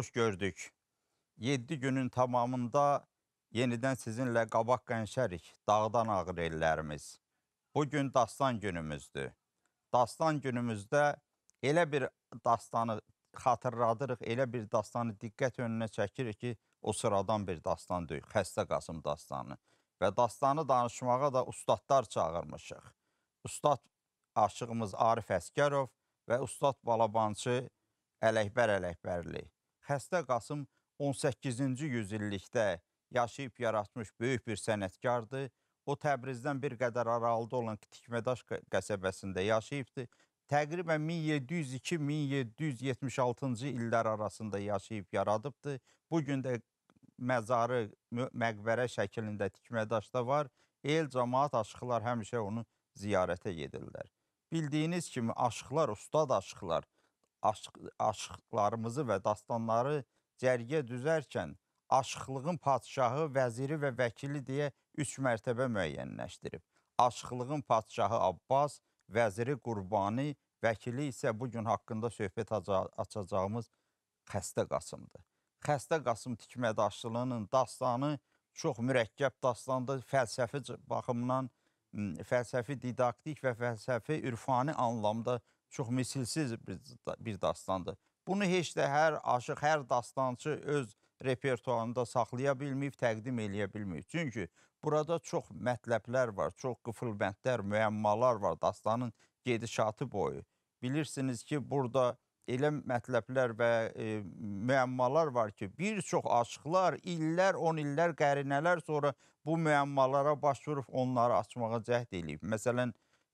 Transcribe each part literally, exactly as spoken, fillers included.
xoş gördük. yeddi günün tamamında yenidən sizinlə qabaq qənşərik, dağdan ağır ellərimiz. Bugün dastan günümüzdür. Dastan günümüzdə elə bir dastanı xatırladırıq, elə bir dastanı diqqət önünə çəkirik ki, o sıradan bir dastan deyil, Xəstə Qasım dastanı. Və dastanı danışmağa da ustadlar çağırmışıq. Ustad aşığımız Arif Əsgərov və ustad balabançı Ələkbər Ələkbərli. Xəstə Qasım on səkkizinci yüzillikdə yaşayıb yaratmış böyük bir sənətkardır. O Təbrizdən bir qədər aralıda olan Tikmədaş qəsəbəsində yaşayıbdır. Təqribən min yeddi yüz iki min yeddi yüz yetmiş altıncı illər arasında yaşayıb yaradıbdır. Bugün də məzarı məqbərə şəklində Tikmədaşda var. El, cəmaat, aşıqlar həmişə onu ziyarətə gedirlər. Bildiyiniz kimi aşıqlar, ustad aşıqlar, aşıq, aşıqlarımızı və dastanları cərgə düzərkən aşıqlığın padşahı, vəziri və vəkili deyə üç mərtəbə müəyyənləşdirib. Aşıqlığın padşahı Abbas, vəziri Qurbani, vəkili isə bugün haqqında söhbət açacağımız Xəstə Qasımdır. Xəstə Qasım Tikmədaşlığının dastanı çox mürəkkəb dastandır. Fəlsəfi baxımdan, fəlsəfi didaktik və fəlsəfi ürfani anlamda çox misilsiz bir dastandır. Bunu heç də hər aşıq, hər dastançı öz repertuarında saxlaya bilməyib, təqdim eləyə bilməyib. Çünki burada çox mətləblər var, çox qıfılbəndlər, müəmmalar var dastanın gedişatı boyu. Bilirsiniz ki, burada elə mətləblər və e, müəmmalar var ki, bir çox aşıqlar illər, on illər, qərinələr sonra bu müəmmalara baş vurub onları açmağa cəhd eləyib. Məsələn,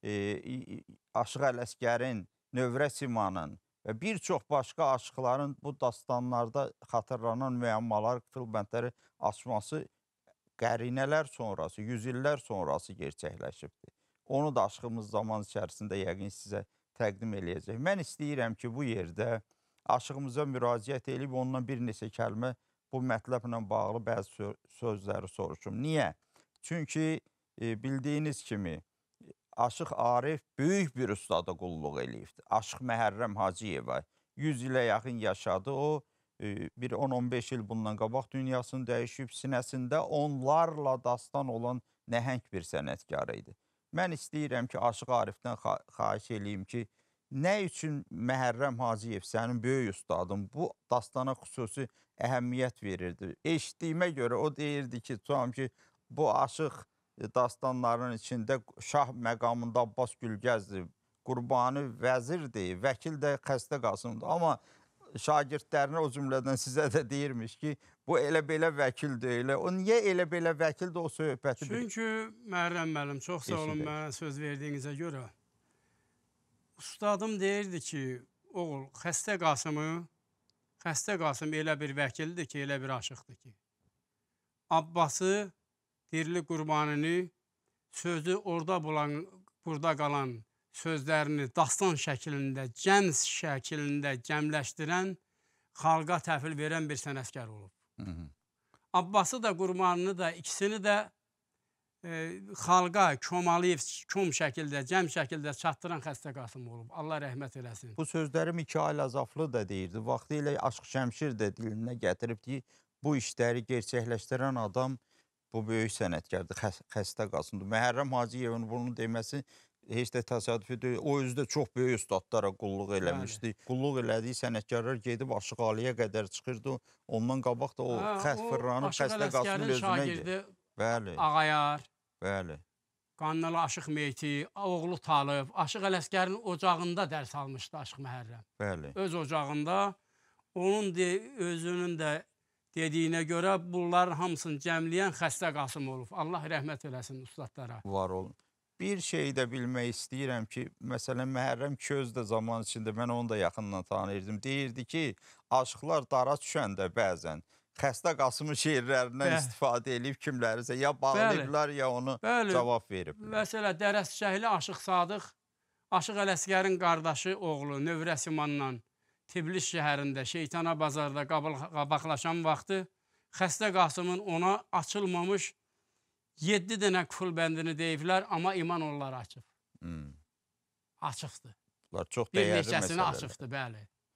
e, Aşıq Ələsgərin, Növrə Simanın və bir çox başqa aşıqların bu dastanlarda xatırlanan müəmmalar, qıfılbəndləri açması qərinələr sonrası, yüz illər sonrası gerçəkləşibdir. Onu da aşığımız zaman içərisində yəqin sizə təqdim eləyəcək. Mən istəyirəm ki, bu yerdə aşığımıza müraciət edib ondan bir neçə kəlmə bu mətləblə bağlı bəzi sözləri soruşum. Niyə? Çünki e, bildiyiniz kimi Aşıq Arif böyük bir ustada qulluq eləyibdir. Aşıq Məhərrəm Hacıyeva yüz ilə yaxın yaşadı. O e, bir on on beş il bundan qabaq dünyasını dəyişib, sinəsində onlarla dastan olan nəhəng bir sənətkar idi. Mən istəyirəm ki, Aşıq Arifdən xahiş eləyim ki, nə üçün Məhərrəm Hacıyev, sənin böyük ustadın, bu dastana xüsusi əhəmiyyət verirdi. Eşitdiyimə görə o deyirdi ki, tutam ki, bu aşıq dastanların içində şah məqamında Abbas Gülgəzdir, Qurbani vəzirdir, vəkil də Xəstə Qasımdır. Amma şagirdlərinə o cümlədən sizə də deyirmiş ki, bu elə belə vəkildir. Elə. O niyə elə belə vəkildir o söhbəti? Çünki Məhərrəm müəllim, çox sağ olun mənə söz verdiyinizə görə. Ustadım deyirdi ki, oğul, Xəstə Qasımı, Xəstə Qasım elə bir vəkildir ki, elə bir aşıqdır ki. Abbası, Dirli Qurbanini, sözü orada bulan, burada qalan sözlərini dastan şəklində, cəms şəklində cəmləşdirən, xalqa təhvil verən bir sənətkar olub. Hı -hı. Abbası da, Qurbanini da, ikisini də e, xalqa kömalayıb, köm şəkildə, cəm şəkildə çatdıran Xəstə Qasım olub. Allah rəhmət eləsin. Bu sözləri Mikail Azaflı da deyirdi. Vaxtı ilə Aşıq Şəmşir də dilinə gətirib ki, bu işləri gerçəkləşdirən adam bu böyük sənətkardır, Xəstə Qasımdır. Məhərrəm Hacıyevin bunu deməsi heç də təsadüfi deyil. O özü də çox böyük ustadlara qulluq eləmişdi. Bəli. Qulluq elədiyi sənətkarlar gedib Aşıq Aliyə qədər çıxırdı. Ondan qabaq da o xət fırlanıb Xəstə Qasımın özünə idi. Bəli. Ağayar. Bəli. Qannalı Aşıq Meyti, oğlu Talib, Aşıq Ələsgərin ocağında dərs almışdı Aşıq Məhərrəm. Bəli. Öz ocağında. Onun de, özünün də dediyinə görə bunların hamısını cəmləyən Xəstə Qasım olub. Allah rəhmət eləsin ustadlara. Var olun. Bir şey də bilmək istəyirəm ki, məsələn, Məhərrəm Köz də zaman içində, mən onu da yaxından tanıyırdım. Deyirdi ki, aşıqlar dara düşəndə bəzən Xəstə Qasımın şeirlərindən Bəli. istifadə edib kimlərisə ya bağlayıblar, ya onu Bəli. cavab veriblər. Məsələ, Dərəsçəhli Aşıq Sadıq, Aşıq Ələsgərin qardaşı oğlu Növrə Simanla Tiblis şəhərində, Şeytana bazarda qabaqlaşan vaxtı Xəstə Qasımın ona açılmamış yeddi dənə qıfılbəndini deyiblər, amma iman onları açıb. Hmm. Açıqdır. Çox bir neçəsini açıqdır, bəli.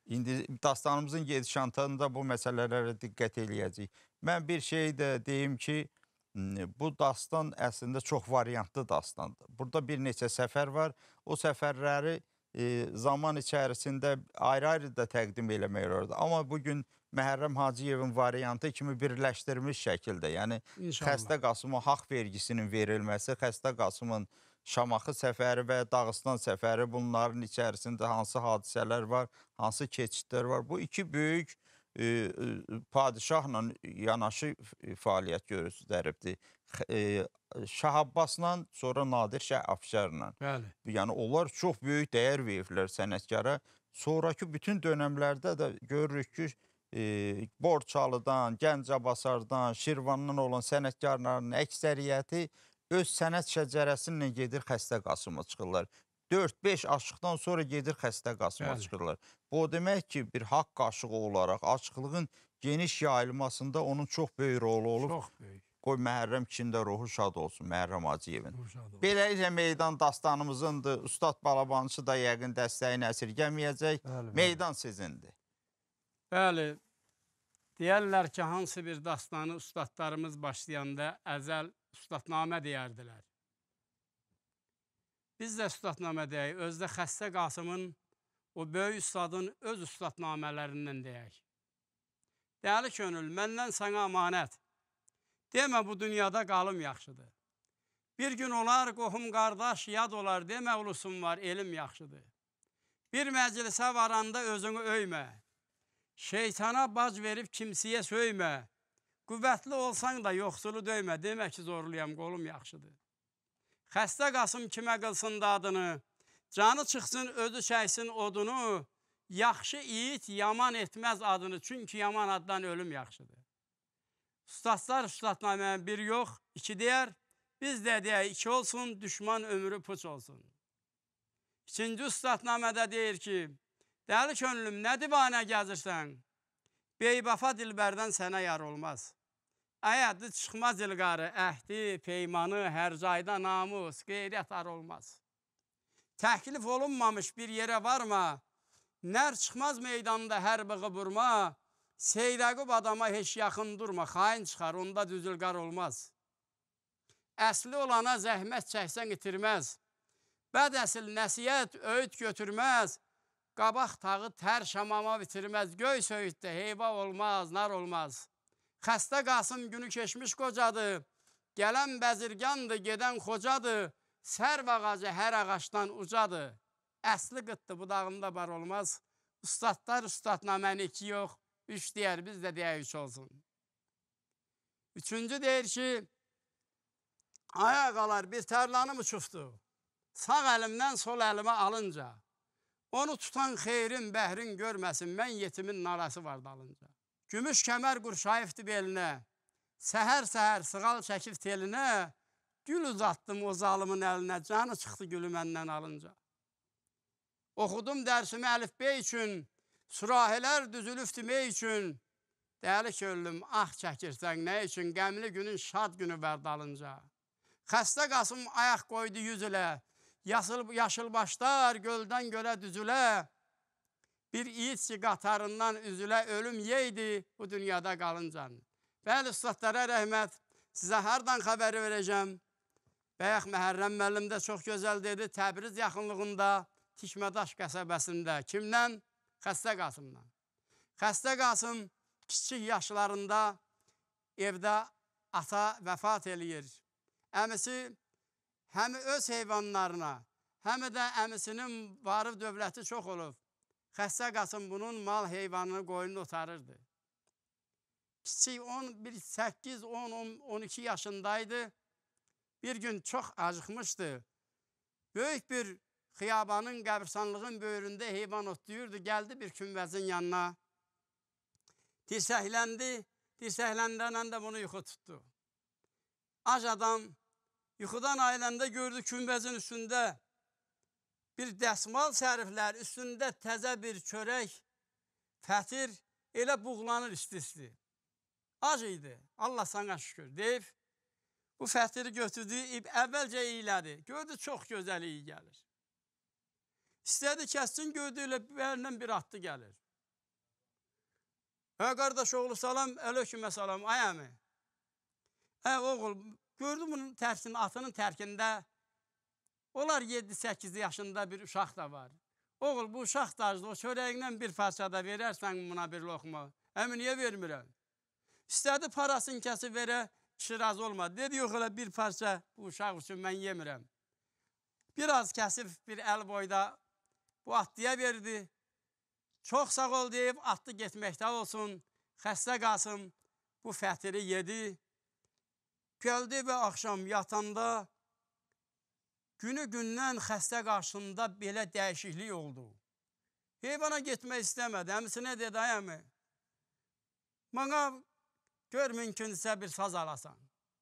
İndi dastanımızın gedişatında bu məsələlərə diqqət eləyəcəyik. Mən bir şey də deyim ki, bu dastan əslində çox variantlı dastandır. Burada bir neçə səfər var. O səfərləri e, zaman içərisində ayrı-ayrı da təqdim eləmək olardı. Amma bugün Məhərrəm Hacıyevin variantı kimi birləşdirilmiş şəkildə, yəni İnşallah. Xəstə Qasıma haqq vergisinin verilməsi, Xəstə Qasımın Şamaxı səfəri və Dağıstan səfəri, bunların içərisində hansı hadisələr var, hansı keçidlər var. Bu iki böyük e, e, padişahla yanaşı fəaliyyət göstəribdir. E, Şah Abbasla, sonra Nadir Şah Afşarla. Bəli. Yəni onlar çox böyük dəyər veriblər sənətkara. Sonrakı bütün dönəmlərdə də görürük ki, e, Borçalıdan, Gəncəbasardan, Şirvandan olan sənətkarların əksəriyyəti öz sənət şəcərəsindən gedir Xəstə Qasıma çıxırlar. dörd beş aşıqdan sonra gedir Xəstə Qasıma Bəli. çıxırlar. Bu o demək ki, bir haqq aşığı olaraq açıqlığın geniş yayılmasında onun çox böyük rolu olub. Çox böyük. Qoy Məhərrəm kişinin də ruhu şad olsun, Məhərrəm Hacıyevin. Ruhu şad olsun. Beləliklə meydan dastanımızındır. Ustad Balabançı da yəqin dəstəyini əsirgəməyəcək. Bəli, bəli. Meydan sizindir. Bəli, deyərlər ki, hansı bir dastanı ustadlarımız başlayanda əzəl ustadnamə deyərdilər. Biz də ustadnamə deyək, özdə Xəstə Qasımın, o böyük ustadın öz ustadnamələrindən deyək. Dəli könül, məndən sana amanət, demə bu dünyada qalım yaxşıdır. Bir gün olar, qohum qardaş, yad olar, demə ulusum var, elim yaxşıdır. Bir məclisə varanda özünü öymə, şeytana bac verib kimsəyə söymə, qüvvətli olsan da yoxsulu döymə, demə ki, zorluyam, qolum yaxşıdır. Xəstə Qasım kimə qılsın dadını, canı çıxsın, özü çəksin odunu, yaxşı yiğit yaman etməz adını, çünki yaman addan ölüm yaxşıdır. Ustadlar ustadnaməyə bir yox, iki deyər, biz də deyək, iki olsun, düşman ömrü puç olsun. İkinci ustadnamədə deyir ki, dəli könlüm, nə divanə gəzirsən? Beybafa dilbərdən sənə yar olmaz. Əyədi çıxmaz ilqarı, əhdi, peymanı, hər cayda namus, qeyrət ar olmaz. Təklif olunmamış bir yerə varma, nər çıxmaz meydanda hər bığı vurma, seyrəqub adama heç yaxın durma, xain çıxar, onda düzülqar olmaz. Əsli olana zəhmət çəksən itirməz, bəd əsil nəsiyyət öyüd götürməz, qabaq tağı tər şamama bitirməz, göy söyüddə heyva olmaz, nar olmaz. Xəstə Qasım günü keçmiş qocadır, gələn bəzirgandır, gedən xocadır, sərv ağacı hər ağaçdan ucadır. Əsli qıtdı, budağında bar olmaz, ustadlar ustadnaməni iki yox, üç deyər, biz də deyək üç olsun. Üçüncü deyir ki, ayağa qalar bir tərlanım uçufdu, sağ əlimdən sol əlimə alınca, onu tutan xeyrin, bəhrin görməsin, mən yetimin narası var dalınca. Gümüş kəmər qurşayıfdı belinə, səhər-səhər sığal çəkib telinə, gül uzatdım o zalımın əlinə, canı çıxdı gülü məndən alınca. Oxudum dərsimi əlifbey üçün, sürahilər düzülüb mey üçün, dəli köllüm, ah çəkirsən nə üçün, qəmli günün şad günü var dalınca. Xəstə Qasım ayaq qoydu yüz ilə, yaşıl başlar göldən gölə düzülə, bir yiğitçi qatarından üzülə ölüm yeydi bu dünyada qalıncan. Bəli, ustadlara rəhmət, sizə hardan xəbəri verəcəm. Bəyək Məhərrəm müəllim də çox gözəl dedi, Təbriz yaxınlığında, Tikmədaş qəsəbəsində. Kimdən? Xəstə Qasımdan. Xəstə Qasım kiçik yaşlarında evdə ata vəfat eləyir. Əmisi həm öz heyvanlarına, həm də əmisinin varı dövləti çox olub. Xəstə Qasım bunun mal heyvanını qoyunu otarırdı. Kiçik səkkiz, on, on iki yaşındaydı. Bir gün çox acıqmışdı. Böyük bir xiyabanın, qəbirstanlığın böyründə heyvan otlayırdı. Gəldi bir künvəzin yanına. Dirsəkləndi. Dirsəkləndənən də bunu yuxu tutdu. Ac adam yuxudan ayıləndə gördü künvəzin üstündə bir dəsmal səriflər, üstündə təzə bir çörək, fətir, elə buğlanır isti-isti. Ac idi, Allah sana şükür, deyib, bu fətiri götürdü, əvvəlcə iylədi, gördü çox gözəl iyi gəlir. İstədi kəssin, gördü elə bərindən bir atlı gəlir. Hə qardaş oğlu salam, aleyküm salam, ay əmi. Hə oğul, gördüm bunun tərkində, atının tərkində olar yeddi səkkiz yaşında bir uşaq da var. Oğul bu uşaq dacdı, o çörəyindən bir parça da verərsən buna bir lokma. Əmi niyə vermirəm? İstədi parasını kəsib verə, kişi razı olmadı. Dedi yox elə bir parça bu uşaq üçün mən yemirəm. Biraz kəsib bir əl boyda bu atlıya verdi. Çox sağ ol deyib atlı getməkdə olsun. Xəstə qalsın bu fətiri yedi. Gəldi və axşam yatanda günü gündən xəstə qarşısında belə dəyişiklik oldu. Heyvana getmək istəmədi. Əmisinə dedi, ay əmi, bana gör mümkünsə bir saz alasan.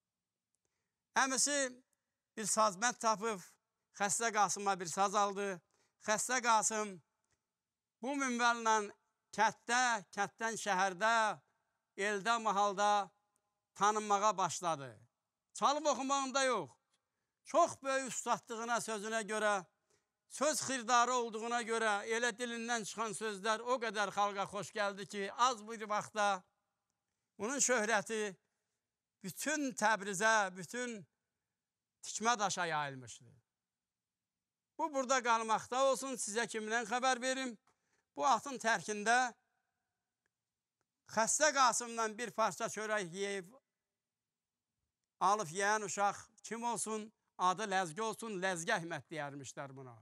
Əmisi bir sazmənd tapıb, xəstə Qasıma bir saz aldı. Xəstə Qasım bu minvəlla kətdə, kətdən şəhərdə, eldə, mahalda tanınmağa başladı. Çalıb oxumağında yox. Çox böyük ustadlığına, sözünə görə, söz xirdarı olduğuna görə elə dilindən çıxan sözlər o qədər xalqa xoş gəldi ki, az bir vaxtda bunun şöhrəti bütün Təbrizə, bütün tikmə daşa yayılmışdı. Bu burada qalmaqda olsun, sizə kimdən xəbər verim? Bu atın tərkində Xəstə Qasımdan bir parça çörək yeyib, alıb yeyən uşaq kim olsun? Adı Ləzgi olsun, Ləzgi Əhməd deyərmişlər buna.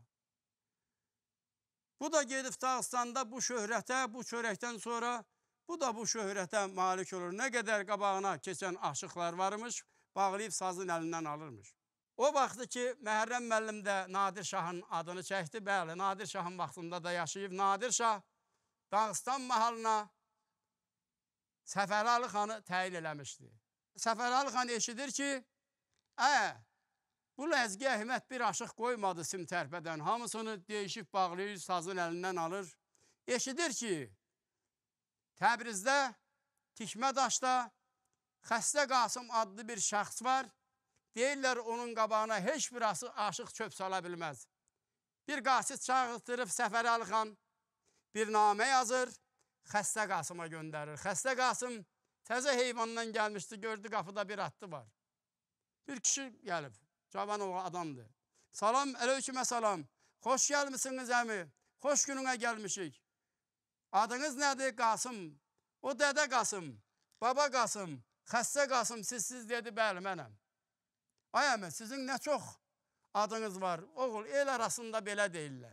Bu da gedib Dağıstanda bu şöhrətə, bu çörəkdən sonra bu da bu şöhrətə malik olur. Nə qədər qabağına keçən aşıqlar varmış, bağlayıb sazın əlindən alırmış. O vaxtı ki, Məhərrəm müəllim də Nadir Şahın adını çəkdi. Bəli, Nadir Şahın vaxtında da yaşayıb. Nadir Şah Dağıstan mahalına Səfəralı xanı təyin eləmişdi. Səfəralı xan eşidir ki, ə, bu Ləzgi Əhməd bir aşıq qoymadı sim tərpədən. Hamısını deyişib bağlayır, sazın əlindən alır. Eşidir ki, Təbrizdə, Tikmədaşda Xəstə Qasım adlı bir şəxs var. Deyirlər onun qabağına heç bir aşıq çöp sala bilməz. Bir qasid çağırtırıb Səfəralı xan bir namə yazır, Xəstə Qasıma göndərir. Xəstə Qasım təzə heyvandan gəlmişdi, gördü qapıda bir atlı var. Bir kişi gəlib, cavan o adamdır. Salam, ələykümə salam. Xoş gəlmişsiniz əmi, xoş gününə gəlmişik. Adınız nədir? Qasım. O dədə Qasım, baba Qasım, Xəstə Qasım, sizsiz dedi, bəli, mənəm. Ay əmi, sizin nə çox adınız var. Oğul, el arasında belə deyirlər.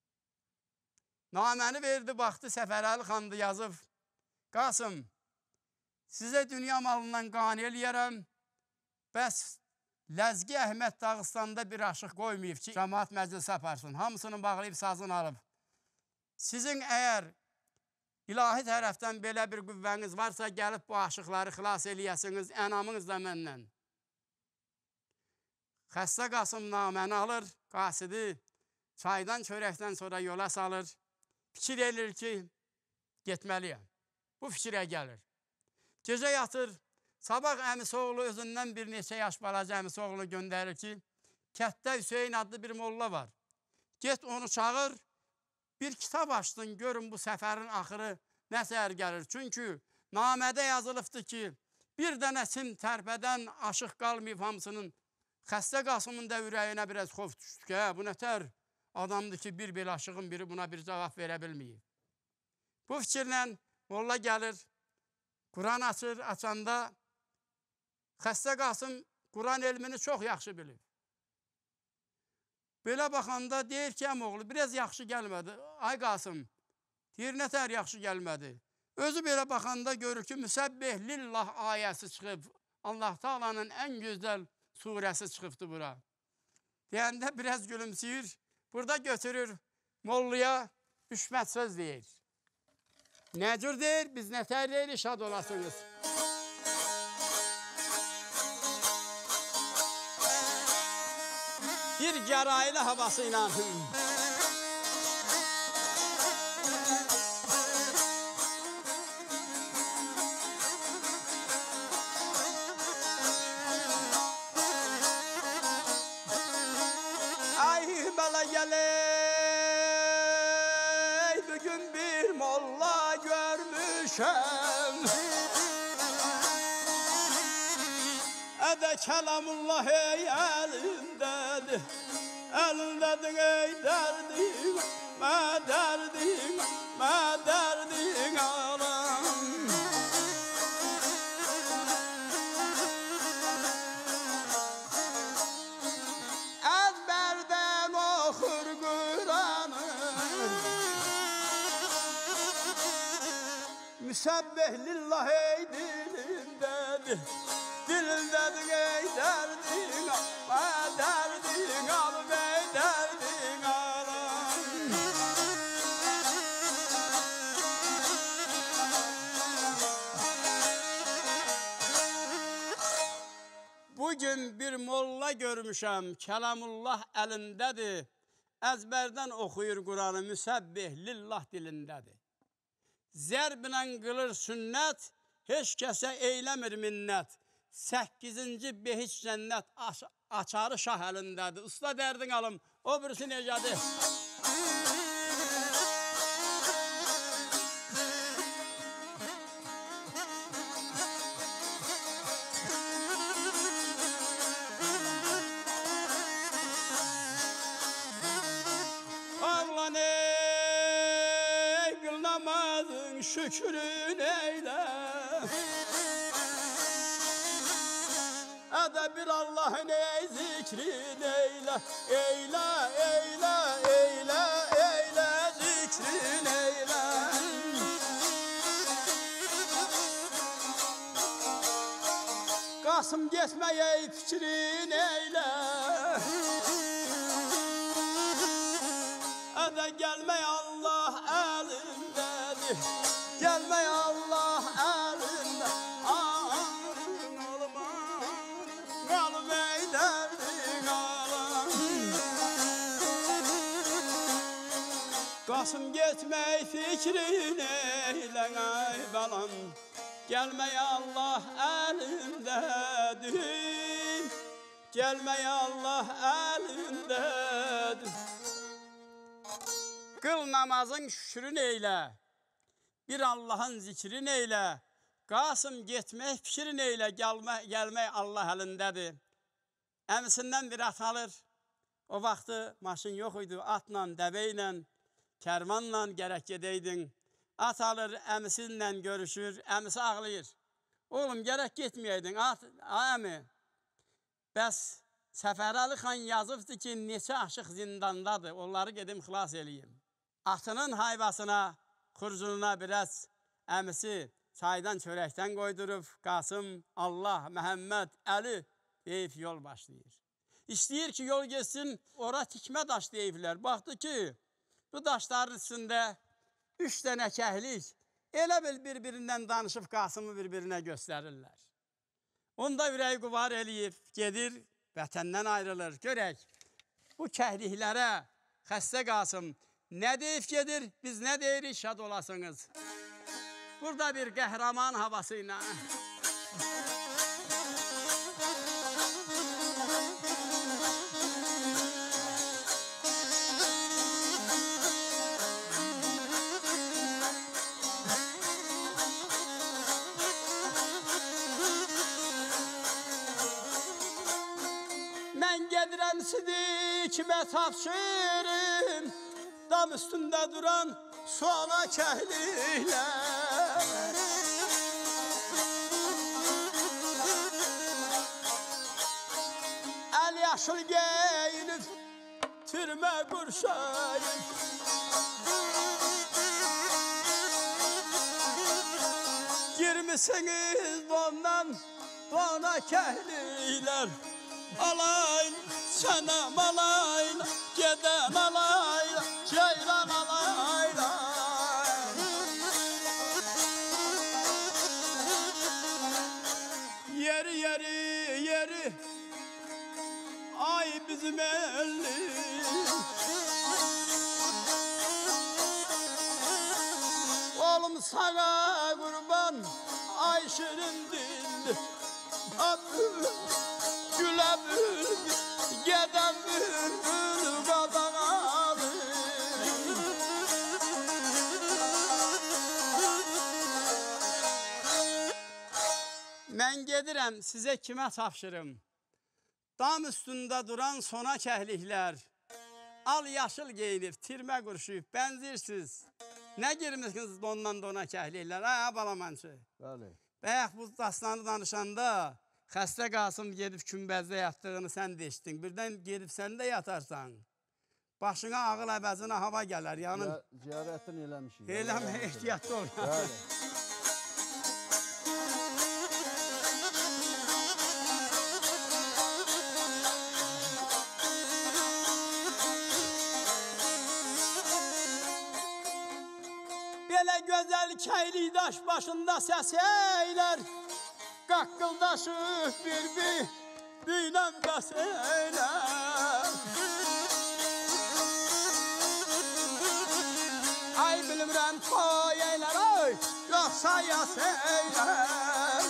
Naməni verdi, baxdı, Səfəralı xandı yazıb. Qasım, sizə dünya malından qani eləyərəm. Bəs Ləzgi Əhməd Dağıstanda bir aşıq qoymayıb ki, cəmaat məclisi aparsın. Hamısını bağlayıb sazını alıb. Sizin əgər ilahi tərəfdən belə bir qüvvəniz varsa, gəlib bu aşıqları xilas eləyəsiniz, ənamınız da məndən. Xəstə Qasım naməni alır, qasidi çaydan, çörəkdən sonra yola salır. Fikir edir ki, getməliyəm. Bu fikrə gəlir. Gecə yatır, sabah əmisi oğlu özündən bir neçə yaş balaca əmisi oğlu göndərir ki, kətdə Hüseyin adlı bir molla var. Get onu çağır, bir kitab açdın, görün bu səfərin axırı nə səhər gəlir. Çünki namədə yazılıbdır ki, bir dənə sim tərpədən aşıq qalmayıb hamısının. Xəstə Qasımın da ürəyinə biraz xof düşdü ki, hə, bu nətər adamdır ki, bir belə aşığın biri buna bir cavab verə bilməyib. Bu fikirlə molla gəlir, Quran açır, açanda Xəstə Qasım Quran elmini çox yaxşı bilir. Belə baxanda deyir ki, əmoğlu, biraz yaxşı gəlmədi. Ay Qasım, deyir, nətər yaxşı gəlmədi. Özü belə baxanda görür ki, Müsəbbih lillah ayəsi çıxıb. Allah Taala'nın ən gözəl surəsi çıxıbdı bura. Deyəndə biraz gülümsəyir. Burada götürür mollaya hüşmət söz deyir. Nə cür deyir? Biz nətər deyir, şad olasınız. Bir gəraylı havasıyla geley bugün bir molla görmüş görmüşəm. Ədə kəlamullah ey əlindədir, əlindədir ey dərdim, mə dərdim, mə dərdim alam. Əzbərdən oxur Qur'anı, müsəbbih lillah ey dilindədir, dilindədir ey dərdin, mə dərdin alıb ey dərdin alam. Bugün bir molla görmüşəm, kəlamullah əlindədir, əzbərdən oxuyur Qur'anı, müsəbbih lillah dilindədir. Zərblə qılır sünnət, heç kəsə eyləmir minnət. Səkkizinci behiç cənnət açarı şah əlindədir. Usta dərdin alım, o birisi necədir? Ağlan ey, qıl namazın şükrün eyle. Ədə bir Allah'ın ey zikrin eyle, eyle, eyle, eyle, eyle, zikrin eyle. Qasım getmə ey fikrin eyle. Ədə gəlmək Allah əlindədir, gəlmək Allah əlində. Qasım getmək fikrin eylə ay balam, gəlmək Allah əlindədir, gəlmək Allah əlindədir. Qıl namazın şükrün eylə, bir Allahın zikrin eylə, Qasım getmək fikrin eylə, gəlmək, gəlmək Allah əlindədir. Əmisindən bir at alır, o vaxtı maşın yox idi, atla, dəvəylə, kərmanla gərək gedəydin. At alır, əmisinlə görüşür, əmisi ağlayır. Oğlum, gərək getməyəydin, at, əmi. Bəs Səfərəli xan yazıbdı ki, neçə aşıq zindandadır, onları gedim xilas eləyim. Atının hayvasına, xurcununa biraz əmisi çaydan, çörəkdən qoydurub, Qasım, Allah, Məhəmməd, Əli deyib yol başlayır. İstəyir ki, yol geçsin, ora tikmə daş deyiblər. Baxdı ki, bu daşların üstündə üç dənə kəhlik elə bil bir-birindən danışıb Qasımı bir-birinə göstərirlər. Onda ürəyi quvar eləyib, gedir, vətəndən ayrılır. Görək, bu kəhliklərə xəstə Qasım nə deyib gedir, biz nə deyirik, şad olasınız. Burada bir qəhrəman havası ilə. Mən gedirəm sidikimə tapşırım, dam üstündə duran soğana kəhliklər. Əl yaşıl geyinib, türmə qurşayım. Girmisiniz ondan dona kəhliklər. Alayla, sənəm alayla, gedən alayla, ceylan alayla. Yeri, yeri, yeri, ay bizim elli. Oğlum sana kurban, ay şirin dilli. Gülə bülbül, gedən bülbül qadan alır. Mən gedirəm, sizə kimə tapşırım? Dam üstündə duran sona kəhliklər, al yaşıl geyinib, tirmə qurşuyub, bənzirsiz. Nə girmişsiniz dondan dona kəhliklər, ha, balamançı? Bəli. Bəyək bu dastanı danışanda, xəstə Qasım gedib kümbezdə yatdığını sən də eşitdin. Birdən gedib sən də yatarsan. Başına ağıl əvəzinə hava gələr, yanın. Ziyarətini eləmişik. Eləmə, ehtiyatlı ol. Bəli. Belə gözəl kəylik daş başında səs eylər, qaqqıldaşıb bir-bir düynən bəs eylər. Ay bilmirəm toy eylər, ay, yoxsa yas eylər.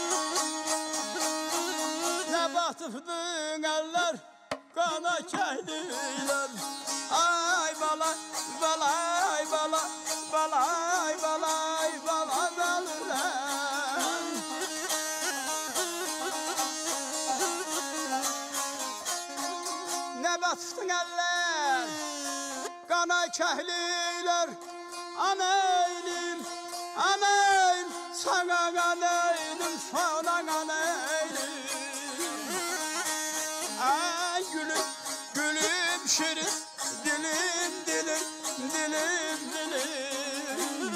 Nə batıbdın əllər, qana kəhliklər. Ay bala, bala, ay bala, bala, ay bala, ay bala, bəlürəm. Nə batıbdın əllər, qana kəhliklər. Anaydım, anaydım, sana anaydım, sana anaydım. Ay gülüm, gülüm şirin, dilim, dilim, dilim, dilim.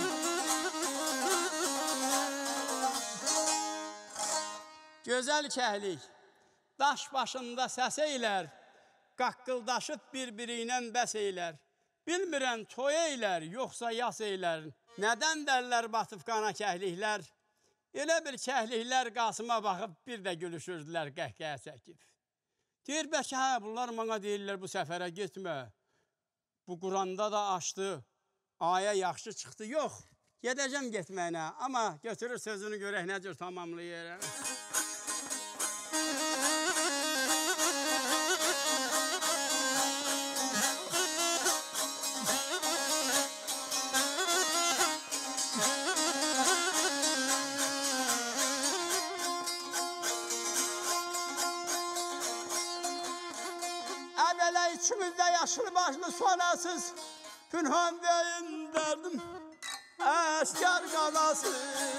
Gözəl kəhlik, daş başında səs eylər, qaqqıldaşıb bir-biri ilə bəs eylər. Bilmirəm toy eylər, yoxsa yas eylər. Nədən dərlər batıb qana kəhliklər? Elə bir kəhliklər Qasıma baxıb bir də gülüşürdülər qəhqəyə çəkib. Deyir, bəlkə, hə, bunlar bana deyirlər bu səfərə getmə. Bu Quranda da açdı, aya yaxşı çıxdı. Yox, gedəcəm getməyinə, amma götürür sözünü görək nə cür tamamlayır. Əvvələ içimizdə yaşlı başlı sonasız Pünhan deyin derdim əskər qanası.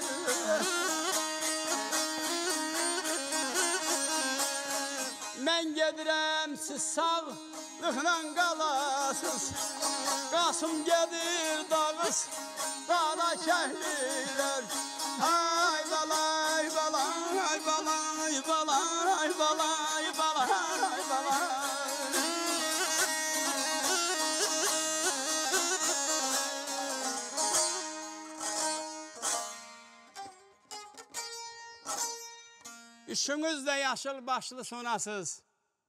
Mən gedirəm siz sağlıqla qalasız. Qasım gedir dağız dağda kəhlilər. Ay bala, ay bala, ay bala, ay bala, ay bala, ay bala, ay bala. İşinizdə yaşıl başlı sonasız.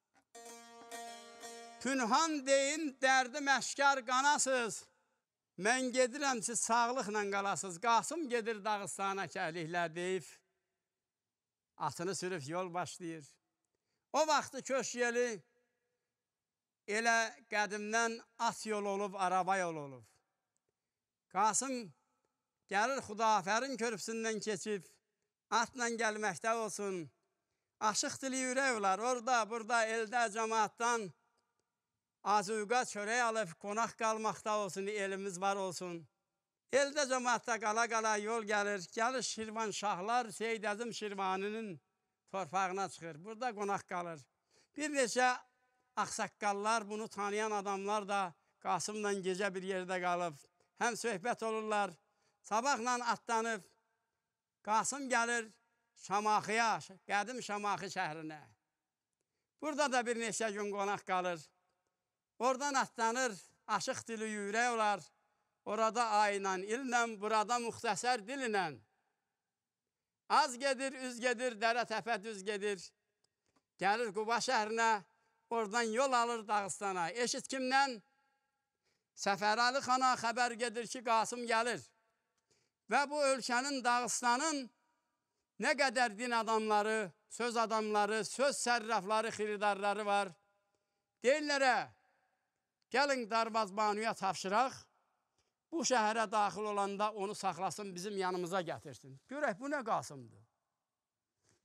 Pünhan deyin, dərdim əşkar qanasız. Mən gedirəm, siz sağlıqla qalasız. Qasım gedir Dağıstana kəhliklər deyib. Atını sürüb yol başlayır. O vaxtı köşyeli elə qədimdən at yol olub, araba yol olub. Qasım gəlir Xudafərin körpüsündən keçib, atla gəlməkdə olsun. Aşıq dili ürək olar, orada, burada, eldə, cəmaatdan azuqa çörək alıb, qonaq qalmaqda olsun, elimiz var olsun. Eldə cəmaatda qala-qala yol gəlir, gəlir Şirvan şahlar, Seyyid Əzim Şirvaninin torpağına çıxır, burada qonaq qalır. Bir neçə axsaqqallar, bunu tanıyan adamlar da Qasımla gecə bir yerdə qalıb, həm söhbət olurlar, sabahla atlanıb, Qasım gəlir Şamaxıya, qədim Şamaxı şəhrinə. Burada da bir neçə gün qonaq qalır. Oradan atlanır, aşıq dili yürək olar. Orada ayla, illə, burada müxtəsər dillə. Az gedir, üz gedir, dərə təpə düz gedir. Gəlir Quba şəhrinə, oradan yol alır Dağıstana. Eşit kimdən? Səfəralı xana xəbər gedir ki, Qasım gəlir. Və bu ölkənin, Dağıstanın nə qədər din adamları, söz adamları, söz sərrafları, xiridarları var. Deyirlərə, gəlin Darbazbanuya tapşıraq, bu şəhərə daxil olanda onu saxlasın, bizim yanımıza gətirsin. Görək, bu nə Qasımdır?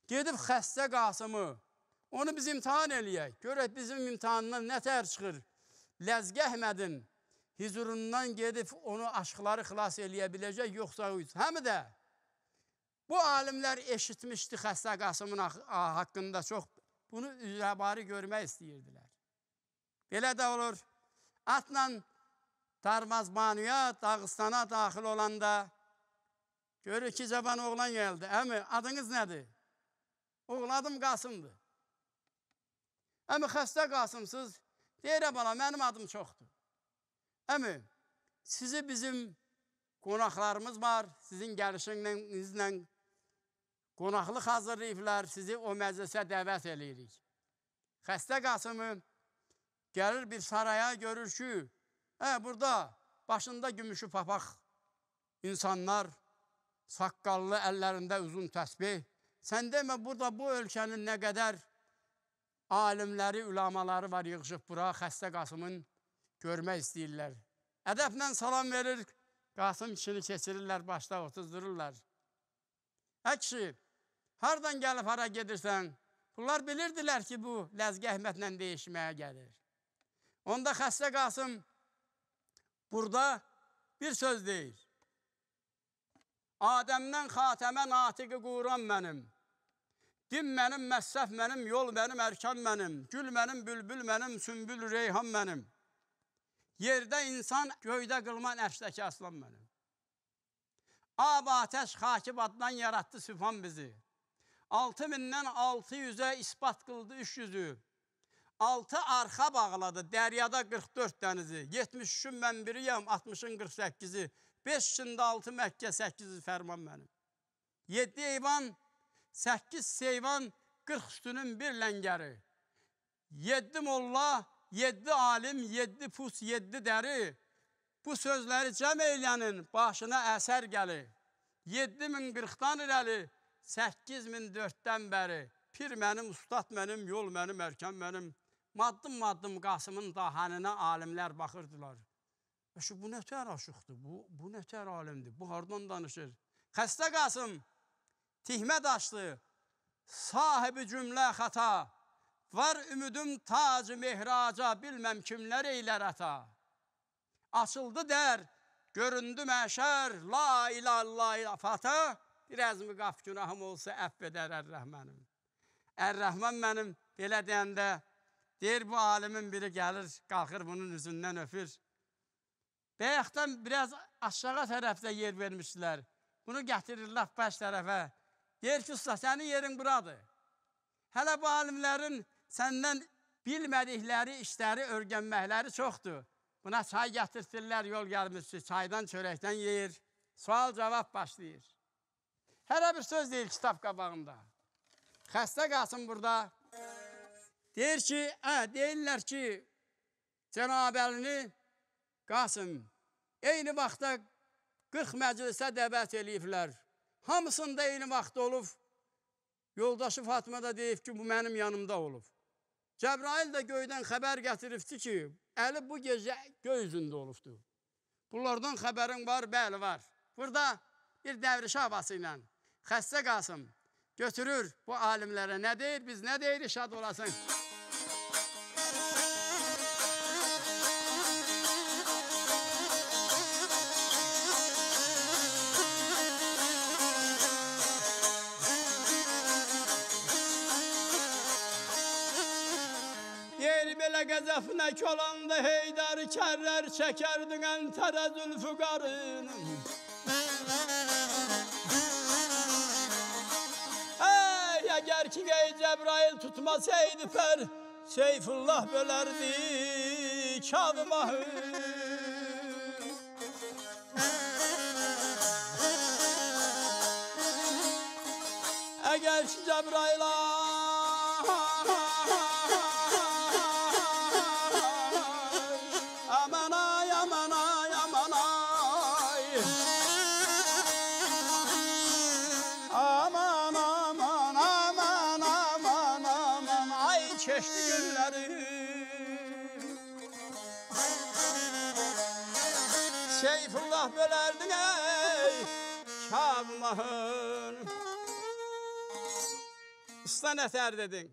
Gedib xəstə Qasımı, onu biz imtihan eləyək. Görək bizim imtihandan nə tər çıxır. Ləzgi Əhmədin huzurundan gedib onu aşıqları xilas eləyə biləcək, yoxsa uyuz. Həm də bu alimlər eşitmişdi xəstə Qasımın haqqında çox. Bunu üzəbari görmək istəyirdilər. Belə də olur. Atla Darmazbanuya, Dağıstana daxil olanda görür ki, cavan oğlan gəldi. Əmi, adınız nədir? Oğul, adım Qasımdır. Əmi, xəstə Qasımsız. Deyirə bala, mənim adım çoxdur. Əmi, sizi bizim qonaqlarımız var. Sizin gəlişinizlə qonaqlıq hazırlayıblar. Sizi o məclisə dəvət eləyirik. Xəstə Qasımı gəlir bir saraya, görür ki, hə, burada başında gümüşü papaq insanlar, saqqallı, əllərində uzun təsbih. Sən demə, burada bu ölkənin nə qədər alimləri, ulamaları var, yığışıb bura, xəstə Qasımın görmək istəyirlər. Ədəblə salam verir, Qasım kişini keçirirlər, başda otuzdururlar. Ə kişi, hardan gəlib, hara gedirsən? Bunlar bilirdilər ki, bu Ləzgi Əhmədlə deyişməyə gəlir. Onda xəstə Qasım burada bir söz deyir. Adəmdən xatəmə natiqi Quran mənim. Din mənim, məsəf mənim, yol mənim, ərkan mənim. Gül mənim, bülbül mənim, sümbül, reyhan mənim. Yerdə insan, göydə qılman, ərşdəki aslan mənim. Ab, atəş, xakib addan yarattı sübhan bizi. Altı mindən altı yüzə ispat qıldı üç yüzü. Altı arxa bağladı, dəryada qırx dörd dənizi. Yetmiş üçün mən biriyəm, altmışın qırx səkkizi. Beş içində altı Məkkə, səkkizi fərman mənim. Yeddi eyvan, səkkiz seyvan, qırx üstünün bir ləngəri. Yeddi molla, yeddi alim, yeddi pus, yeddi dəri. Bu sözləri cəm eylənin, başına əsər gəlir. Yeddi min qırxdan irəli, səkkiz min dörddən bəri. Pir mənim, ustad mənim, yol mənim, ərkan mənim. Maddım-maddım Qasımın dahanına alimlər baxırdılar. Şu, bu nətər aşıqdır, bu, bu nətər alimdir, bu hardan danışır? Xəstə Qasım, tihmə daşdı, sahibi cümlə xata, var ümüdüm tacı mehraca, bilməm kimlər eylər ata. Açıldı dər, göründü məşər, la ilallah fata, bir əzmi qaf günahım olsa əff edər Ər-Rəhmənim. Ər-Rəhmən mənim belə deyəndə, deyir bu alimin biri gəlir, qalxır bunun üzündən öpür. Bəyəxdən biraz aşağı tərəfdə yer vermişdilər. Bunu gətirirlər baş tərəfə. Deyir ki, usta, sənin yerin buradır. Hələ bu alimlərin səndən bilmədikləri işləri, örgənməkləri çoxdur. Buna çay gətirtirlər, yol gəlmişsi, çaydan, çörəkdən yeyir. Sual-cavab başlayır. Hələ bir söz deyir kitab qabağında. Xəstə Qasım burada. Deyir ki, hə, deyirlər ki, Cənab-əlini Qasım, eyni vaxtda qırx məclisə dəvət eləyiblər. Hamısında eyni vaxtda olub. Yoldaşı Fatma da deyib ki, bu mənim yanımda olub. Cəbrail də göydən xəbər gətiribdi ki, əli bu gecə göy üzündə olubdur. Bunlardan xəbərin var, bəli var. Burada bir dəvrişə havası ilə Xəstə Qasım götürür bu alimlərə. Nə deyir, biz nə deyir, şad olasın. Qəzəfinə kolanda Heydər kərlər çəkərdin əntərə zülfüqarının. Ey, əgər ki ey Cəbrail tutmasaydı pər, Seyfullah bölərdi kavmahı. Əgər ki Cəbrail keçdi günləri. Seyfullah bölərdin ey kavmahın. Usta nətər dedin?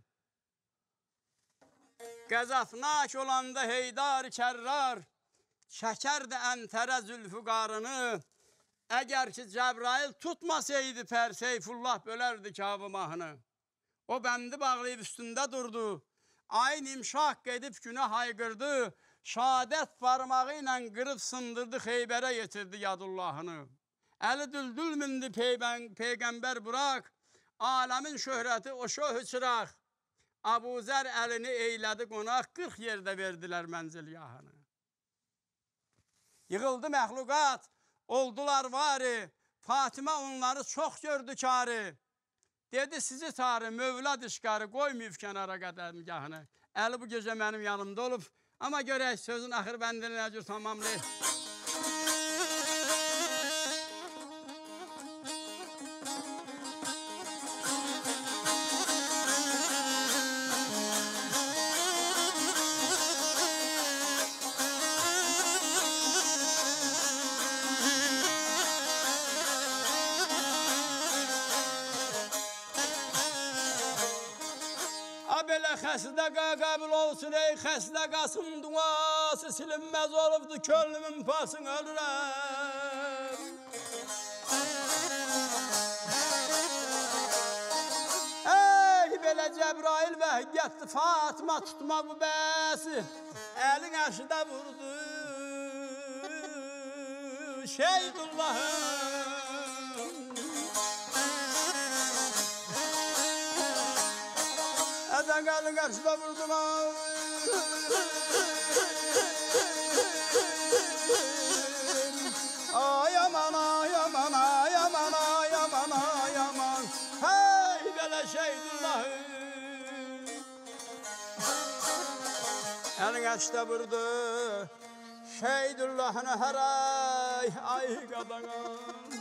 Qəzafnak olanda Heydar kərrar, çəkərdi əntərə zülfüqarını. Əgər ki Cəbrail tutmasaydı pər, Seyfullah bölərdi Kâb-ı mahını. O bəndi bağlayıb üstündə durdu. Ayın imşaq edib günə hayqırdı. Şahadət parmağı ilə qırıb sındırdı, Xeybərə yetirdi yadullahını. Əli düldül mindi Peyğəmbər Burak, aləmin şöhrəti o şöhü çıraq. Abu Zər əlini eylədi qonaq, qırx yerdə verdilər mənzilgahını. Yığıldı məxluqat, oldular vari, Fatimə onları çox gördü karı. Dedi sizi tarı, Mövla dişkarı, qoymayıb kənara qədəmgahını. Əli bu gecə mənim yanımda olub, amma görək sözün axır bəndini nə cür tamamlayır. Belə xəsdə qəbul olsun ey xəsdə Qasım duası, silinməz olubdu könlümün pasını ölürəm. Ey belə Cəbrail vəhiyyətdi Fatıma tutma bu bəsi, əlin əşdə vurdu Şeydullahım. Ədən qalın qarşıda vurdum ay aman ay aman ay aman ay aman ay aman, hey belə Şeydullahım. Əlin əşdə vurdu Şeydullahını hər ay ay qadağan.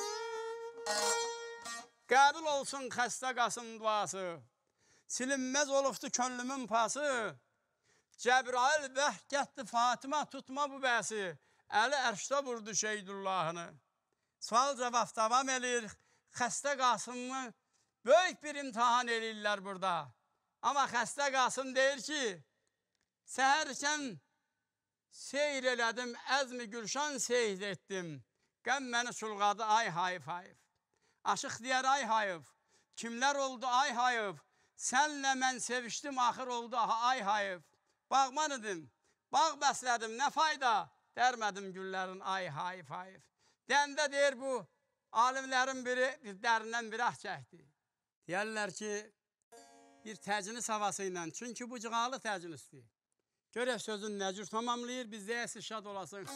Qəbul olsun xəstə Qasım duası, silinməz olubdu könlümün pası. Cəbrail vəhgətdi Fatıma tutma bu bəsi, əli ərşdə vurdu Şeydullahını. Sual cavab davam edir. Xəstə Qasımı böyük bir imtihan eləyirlər burada. Amma xəstə Qasım deyir ki, səhərkən seyr elədim, əzmi gülşan seyr etdim. Qəm məni çulğadı ay hayıf hayıf. Aşıq deyər ay hayıf, kimlər oldu ay hayıf. Sənlə mən sevişdim, axır oldu ay hayıf. Bağman idim, bağ bəslədim, nə fayda, dərmədim güllərin ay hayıf hayıf. Dəndə deyir bu, alimlərin biri, bir dərindən bir ah çəkdi. Deyərlər ki, bir təcnis havası ilə, çünki bu cığalı təcnisdir. Görək sözün nə cür tamamlayır, biz deyəsi şad olasın.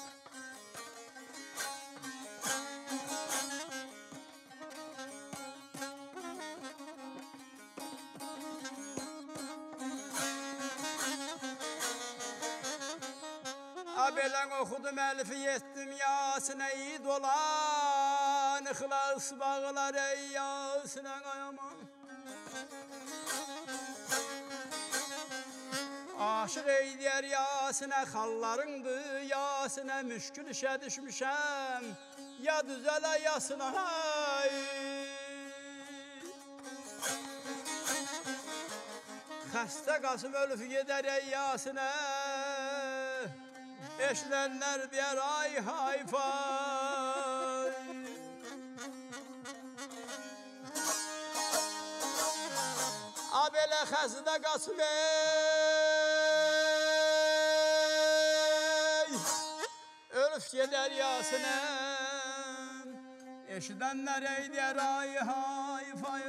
Belən oxudum əlifi yetdim Yasinə id olan, İxlas bağlar ey Yasinə qayaman. Aşıq ey deyər Yasinə xallarındır, Yasinə müşkül işə düşmüşəm, ya düzələ Yasinə hay. Xəstə Qasım ölüf gedər ey Yasinə, eşlənlər deyər ay hay fay. A belə xəstə Qasım ey, ölüf gedər Yasinə, eşlənlər ey deyər ay hay fay.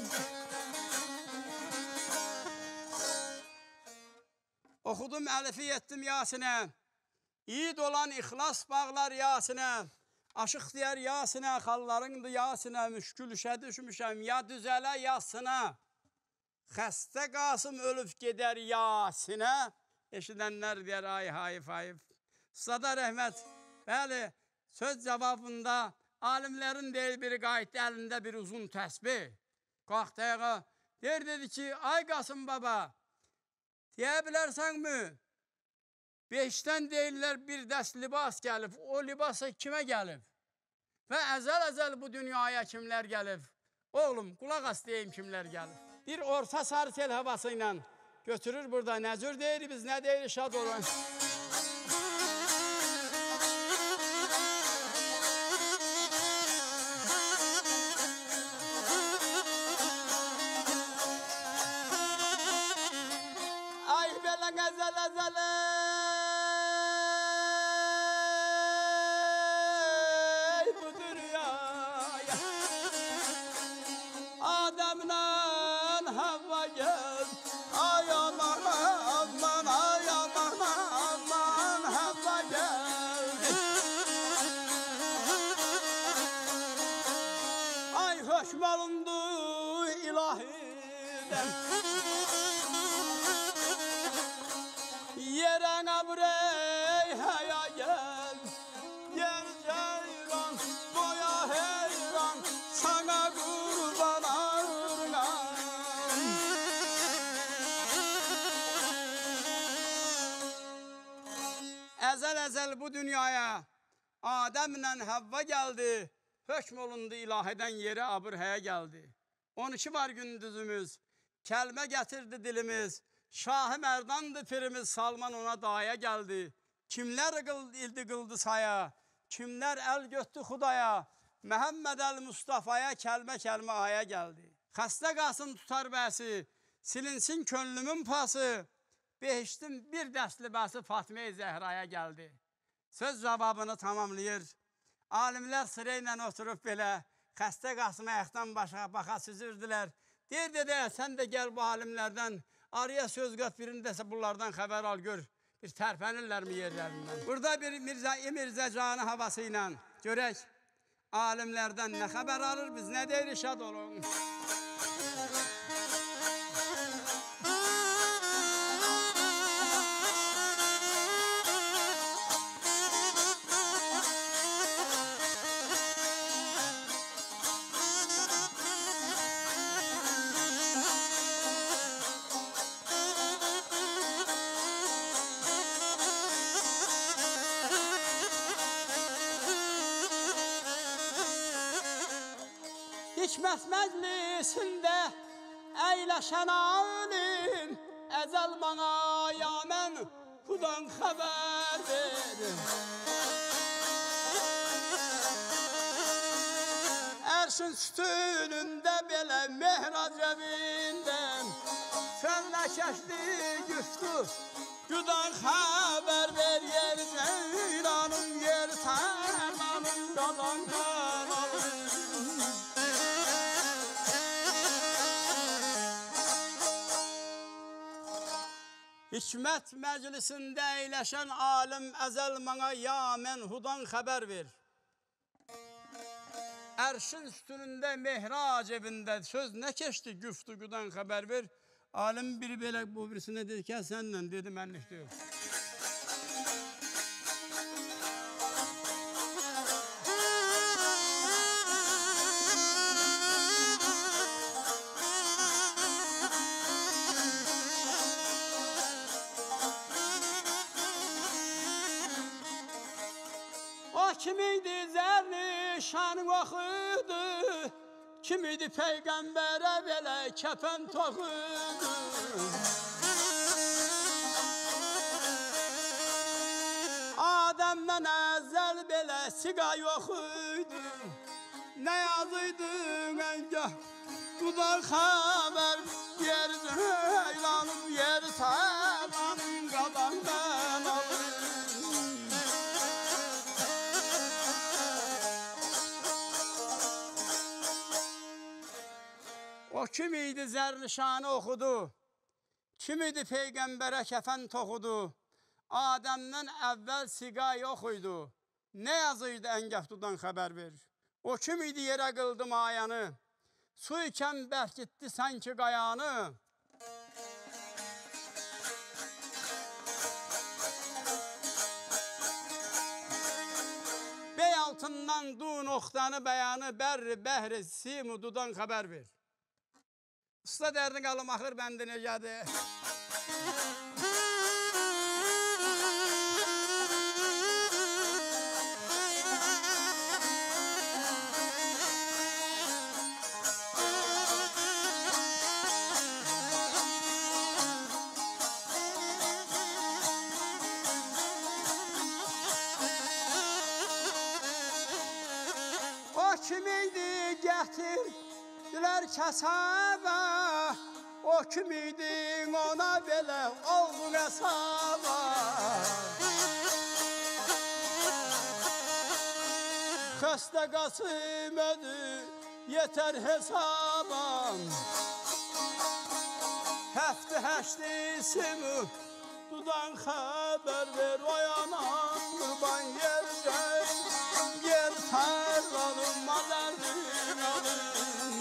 Oxudum əlifi yetdim Yasinə, İd olan ixlas bağlar Yasinə, aşıq deyər Yasinə, xallarındır Yasinə, müşkül işə düşmüşəm, ya düzələ Yasinə. Xəstə Qasım ölüb gedər Yasinə, eşidənlər deyər ay hayıf hayıf. Ustada rəhmət, bəli, söz cavabında alimlərin deyil biri qayıtdı, əlində bir uzun təsbih. Qalxdı ayağa, deyir dedi ki, ay Qasım baba, deyə bilərsənmi? Beşdən deyirlər bir dəst libas gəlib, o libasa kimə gəlib? Və əzəl-əzəl bu dünyaya kimlər gəlib? Oğlum, qulaq as deyim kimlər gəlir. Bir orta sarı tel havası ilə götürür burada. Nəcür deyir, biz nə deyir, şad olun. Ay belə qəzəl əzələ alındı ilahiden. Yere nabrey haya gel, gel ceylan, boya heyran, sana kurban ağırgan. Ezel ezel bu dünyaya Adem'le Havva geldi. Hökm olundu ilahiden yere Abrha'ya geldi. on iki var gündüzümüz, kelme getirdi dilimiz. Şah-ı Merdan'dı pirimiz, Salman ona daya geldi. Kimler kıldı, ildi kıldı saya, kimler el göttü Hudaya. Mehemmed el Mustafa'ya kelme kelme aya geldi. Xəstə qalsın tutar bəsi, silinsin könlümün pası. Behiştin bir dəstli bəsi Fatime-i Zehra'ya geldi. Söz cevabını tamamlayır. Alimler sırayla oturup belə xəstə qasına ayaqdan başa baxa süzürdülər. Deyir dede sen de gel bu alimlerden araya söz qat birində bunlardan xəbər al gör. Bir tərpənirlər mi yerlərindən? Burada bir Mirza Mirza Canı havasıyla görək. Alimlerden ne xəbər alır biz ne deyir şad olun. Hikmet meclisinde eyleşen alim ezel bana yamen Hudan haber verir. Erşin sütününde bile mehrac evinden fenle keşli güftü Hudan haber ver yer ceylanın yer termanın kalan kanalın. Hikmet meclisinde eyleşen alim ezel bana yamen Hudan haber ver. Erşin üstününde mehrac evinde söz ne keçti güftügüden haber ver. Alim biri böyle bu birisine dedi ki senden dedi menlik diyor. Kimiydi zernişan okudu, kimiydi peygambere böyle kefen tokudu. Adem'den ezel böyle siga yokuydu. Ne yazıydın engah Hudan haber yer ceylanım yer samanın kalandan alır. O kimiydi zernişanı okudu, kimiydi peygambere kefen tokudu, Adem'den evvel siga yokuydu, ne yazıydı engahtudan haber verir. O kimiydi yere kıldı mayanı, su iken berk gitti sanki kayanı. Bey altından du noktanı beyanı berri behri simududan haber ver. Usta derdin alım ahır bende necədir? gətirdilər kəsəbə. O kim idin ona belə oldu qəsəbə. Xəstə Qasım ödü yeter hesabam. Həftə həştisimi dudan xəbər ver. Oyanan qurban yercək yer tərlanım madərdim alım.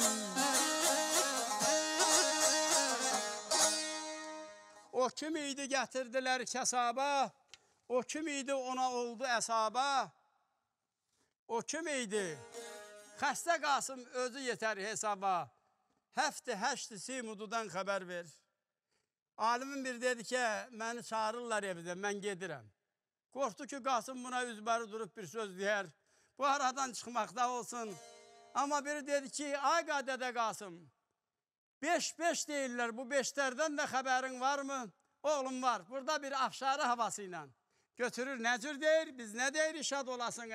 O kim idi gətirdilər kəsaba. O kim idi ona oldu əsaba. O kim idi? Xəstə Qasım özü yetər hesaba. Həftə həşti simududan xəbər ver. Alimin bir dedi ki, məni çağırırlar evdə, mən gedirəm. Qorxdu ki, Qasım buna üzbəri durub bir söz deyər. Bu aradan çıxmaqda olsun. Amma biri dedi ki, ay Dədə Qasım, beş beş deyirlər, bu beşlərdən də xəbərin varmı? Oğlum var, burada bir afşarı havası ilə götürür, nə cür deyir, biz nə deyir, şad olasın.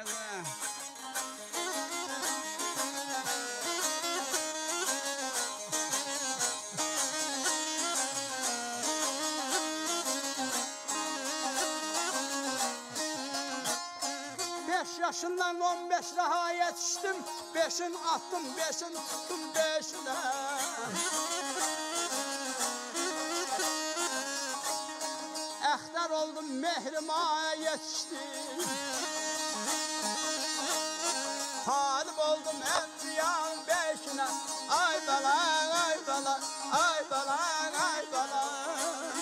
beş yaşından on beş raha yetiştim. Beşin attım, beşin tuttum beşine. Əxtar oldum, mehrimaya yetiştim. Talib oldum enbiyanın beşine. Ay balan, ay balan, ay balan, ay balan.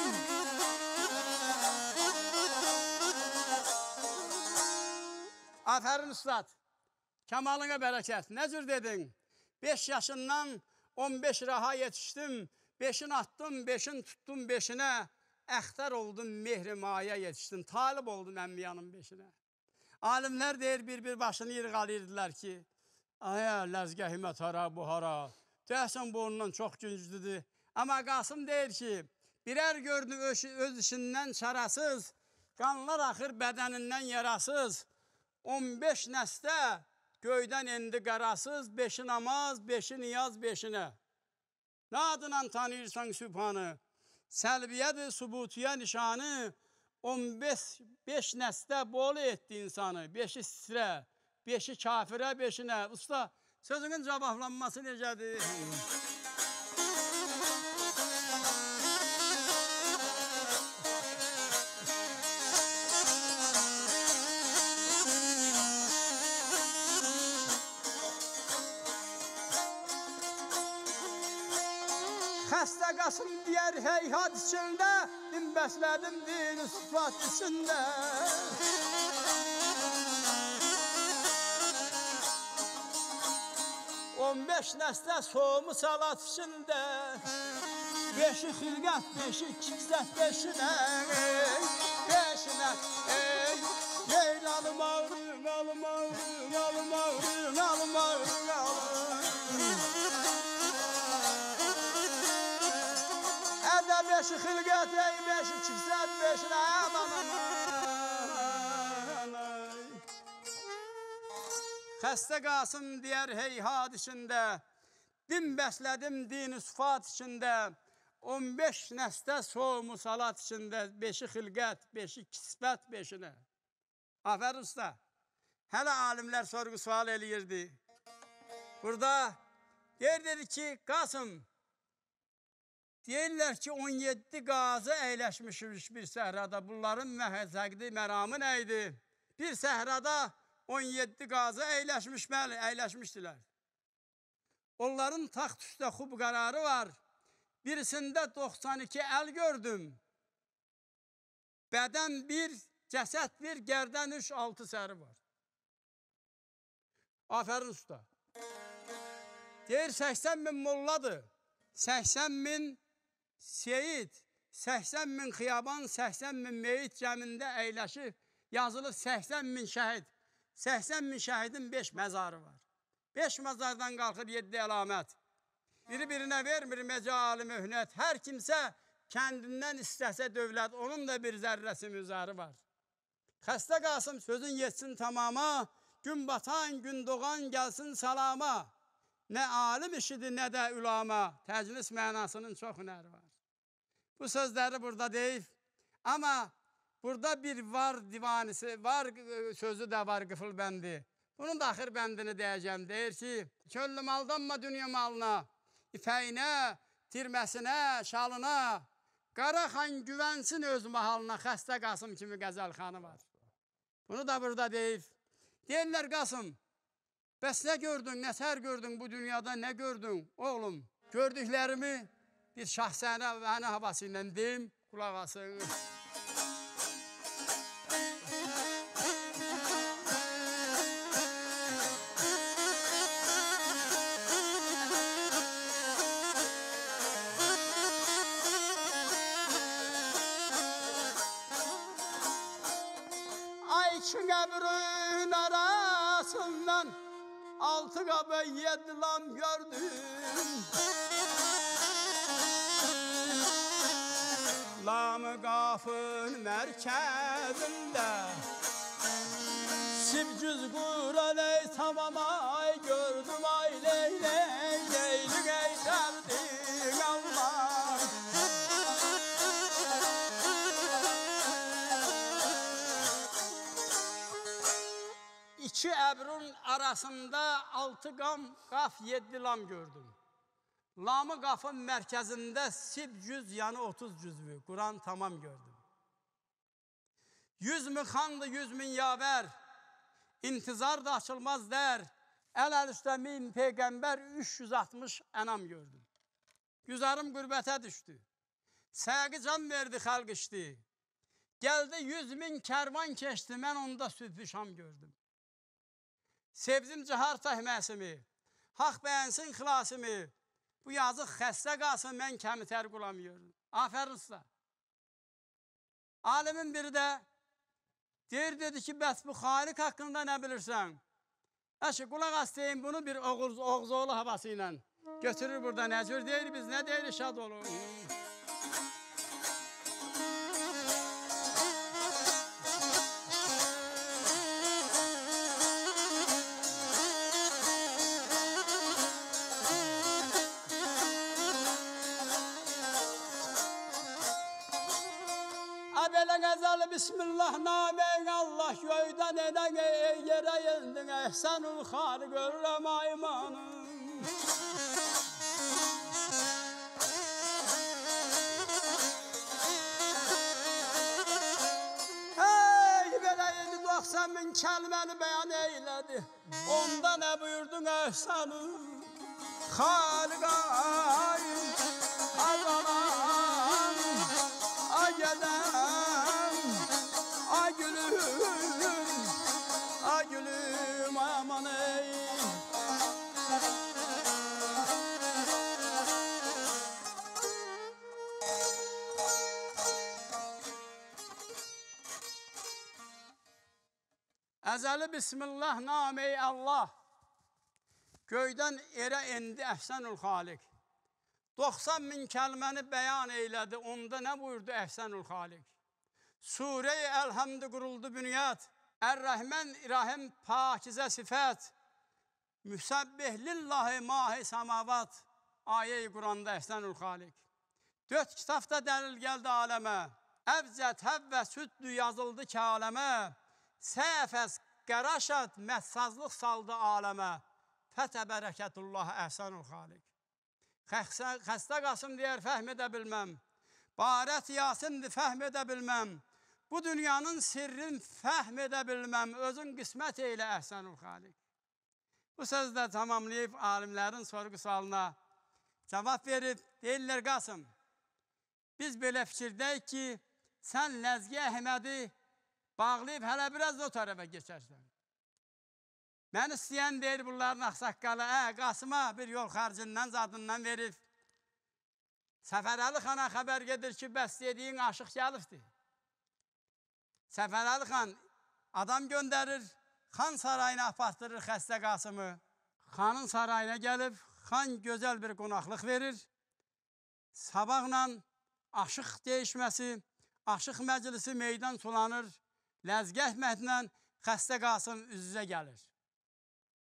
Aferin Üstad, kemalına bereket. Ne cür dedin? Beş yaşından on beş raha yetiştim. Beşin attım, beşin tuttum beşine. Əxtar oldum, mehrimaya yetiştim. Talib oldum enbiyanın beşine. Alimler deyir bir-bir başını yırğalayırdılar ki, aya ləzgəhimə tara bu hara. Deyəsən bu ondan çox günclüdür. Ama Qasım deyir ki, birer gördü öz işindən çarasız, qanlar axır bədənindən yarasız. on beş nəsdə göydən endi qarasız, beşi namaz, beşi niyaz, beşinə. Nə adından tanıyırsan Sübhanı? Səlbiyyədir, subutiyə nişanı. on beş, beş nəsdə bolu etdi insanı. Beşi sitrə, beşi kafirə, beşinə. Usta, sözünün cavablanması necədir? Xəstə Qasım deyər heyhat içində, din bəslədim din sıfat içində. on beş nəslə soğumu salat içində, beşi xilqət, beşi kiksət, beşinə, beşinə, ey, Leylalım ağrın, alım ağrın, alım ağrın, alım ağrın, alım. Ədə beşi xilqət, ey, beşi kiksət, beşinə, amanım. Xəstə Qasım deyər heyhat içində, din bəslədim din-i sıfat içində, on beş nəsdə soğumu salat içində, beşi xilqət, beşi kisbət, beşinə. Afərin usta, hələ alimlər sorğu sual eləyirdi. Burada deyir dedi ki, Qasım, deyirlər ki, on yeddi qazı əyləşmişmiş bir səhrada. Bunların məhəzzəqdi, məramı nə idi? Bir səhrada on yeddi qazı əyləşmiş, bəli, əyləşmişdilər. Onların taxt üstə xub qərarı var. Birisində doxsan iki əl gördüm. Bədən bir, cəsət bir, gərdən üç, altı səri var. Afərin usta. Deyir, səksən min molladır, səksən min seyid, səksən min xiyaban, səksən min meyit cəmində əyləşib, yazılıb səksən min şəhid. səksən min şəhidin beş məzarı var. beş məzardan qalxır yeddi əlamət. Biri birinə vermir məcali möhnət. Hər kimsə kəndindən istəsə dövlət, onun da bir zərrəsi müzarı var. Xəstə Qasım sözün yetsin tamama, gün batan, gün doğan gəlsin salama. Nə alim işidir, nə də ülama. Təcnis mənasının çox hünəri var. Bu sözləri burada deyib. Amma burada bir var divanisi, var sözü də var qıfıl bəndi. Bunun da axır bəndini deyəcəm. Deyir ki, köllüm aldanma dünya malına, ipəyinə, tirməsinə, şalına, Qaraxan güvənsin öz mahalına, Xəstə Qasım kimi qəzəl xanı var. Bunu da burada deyib. Deyirlər Qasım, bəs nə gördün, nə sər gördün bu dünyada, nə gördün oğlum? Gördüklərimi bir şahsənə və hənə havası ilə deyim, qulaq asın. İki qəbrin arasından altı qaba yedi lam gördüm. Lam-ı qafın mərkəzində Sibcüz Quran ey tamam ay gördüm ay leyley leyli geylerdik Allah. İki əbrun arasında altı qam, qaf, yeddi lam gördüm. Lamı qafın mərkəzində sib cüz, yəni otuz cüzvü, Quran tamam gördüm. Yüz min xandı, yüz min yavər, intizar da açılmaz dər, əl-əl üstə min peyğəmbər, üç yüz altmış ənam gördüm. Güzarım qürbətə düşdü, səqi can verdi, xalq içdi. Gəldi yüz min kərvan keçdi, mən onda sübhü şam gördüm. Sevdim cihar təhməsimi, haq bəyənsin xilasımı, bu yazıq xəstə qalsın, mən kəmi tər qulamıyorum. Afərin sizə. Alimin biri də deyir, dedi ki, bəs bu xalik haqqında nə bilirsən? Əşi, qulaq astayım, bunu bir Oğuzoğlu havası ilə götürür burada, nə cür deyir, biz nə deyir, şad olur. Belə qəzəli Bismillah nameyn Allah göydən edən yerə yendin əhsənul xar görürəm aymanım. Hey belə yedi doxsan min kəlməni bəyan eylədi. Onda nə buyurdun əhsənul xaliqayım azalan agədəm ay gülüm ay gülüm ay aman ey. Əzəli Bismillah namey Allah göydən yerə endi əhsənul xalik. doxsan min kəlməni bəyan eylədi, onda nə buyurdu əhsənul xalik? Sure-i Elhamd quruldu bünyat, Ər-Rəhmən İrahim pakizə sifət, Müsəbbihlillahi mahi samavat, ayə-i Quranda əhsənul xalik. Dörd kitabda dəlil gəldi aləmə, əvcət, həvvə, süddü yazıldı ki aləmə, səfəz, qəraşat, məssazlıq saldı aləmə, fətə bərəkətullah əhsənul xalik. Xəstə Qasım deyər, fəhm edə bilməm. Barət Yasindir, fəhm edə bilməm. Bu dünyanın sirrin fəhm edə bilməm. Özün qismət eylə əhsənul xalik. Bu sözdə tamamlayıb alimlərin sorğu sualına cavab verib, deyirlər Qasım, biz belə fikirdəyik ki, sən Ləzgi Əhmədi bağlayıb hələ biraz o tərəfə geçərsən. Mən istəyən deyir bunların axsaqqalı, ə, Qasıma bir yol xarcından zadından verib. Səfərəli xana xəbər gedir ki, bəs dediyin aşıq gəlibdir. Səfərəli xan adam göndərir, xan sarayına apartdırır xəstə Qasımı. Xanın sarayına gəlib, xan gözəl bir qonaqlıq verir. Sabahla aşıq deyişməsi, aşıq məclisi meydan sulanır. Ləzgi Əhmədlə xəstə Qasım üz-üzə gəlir.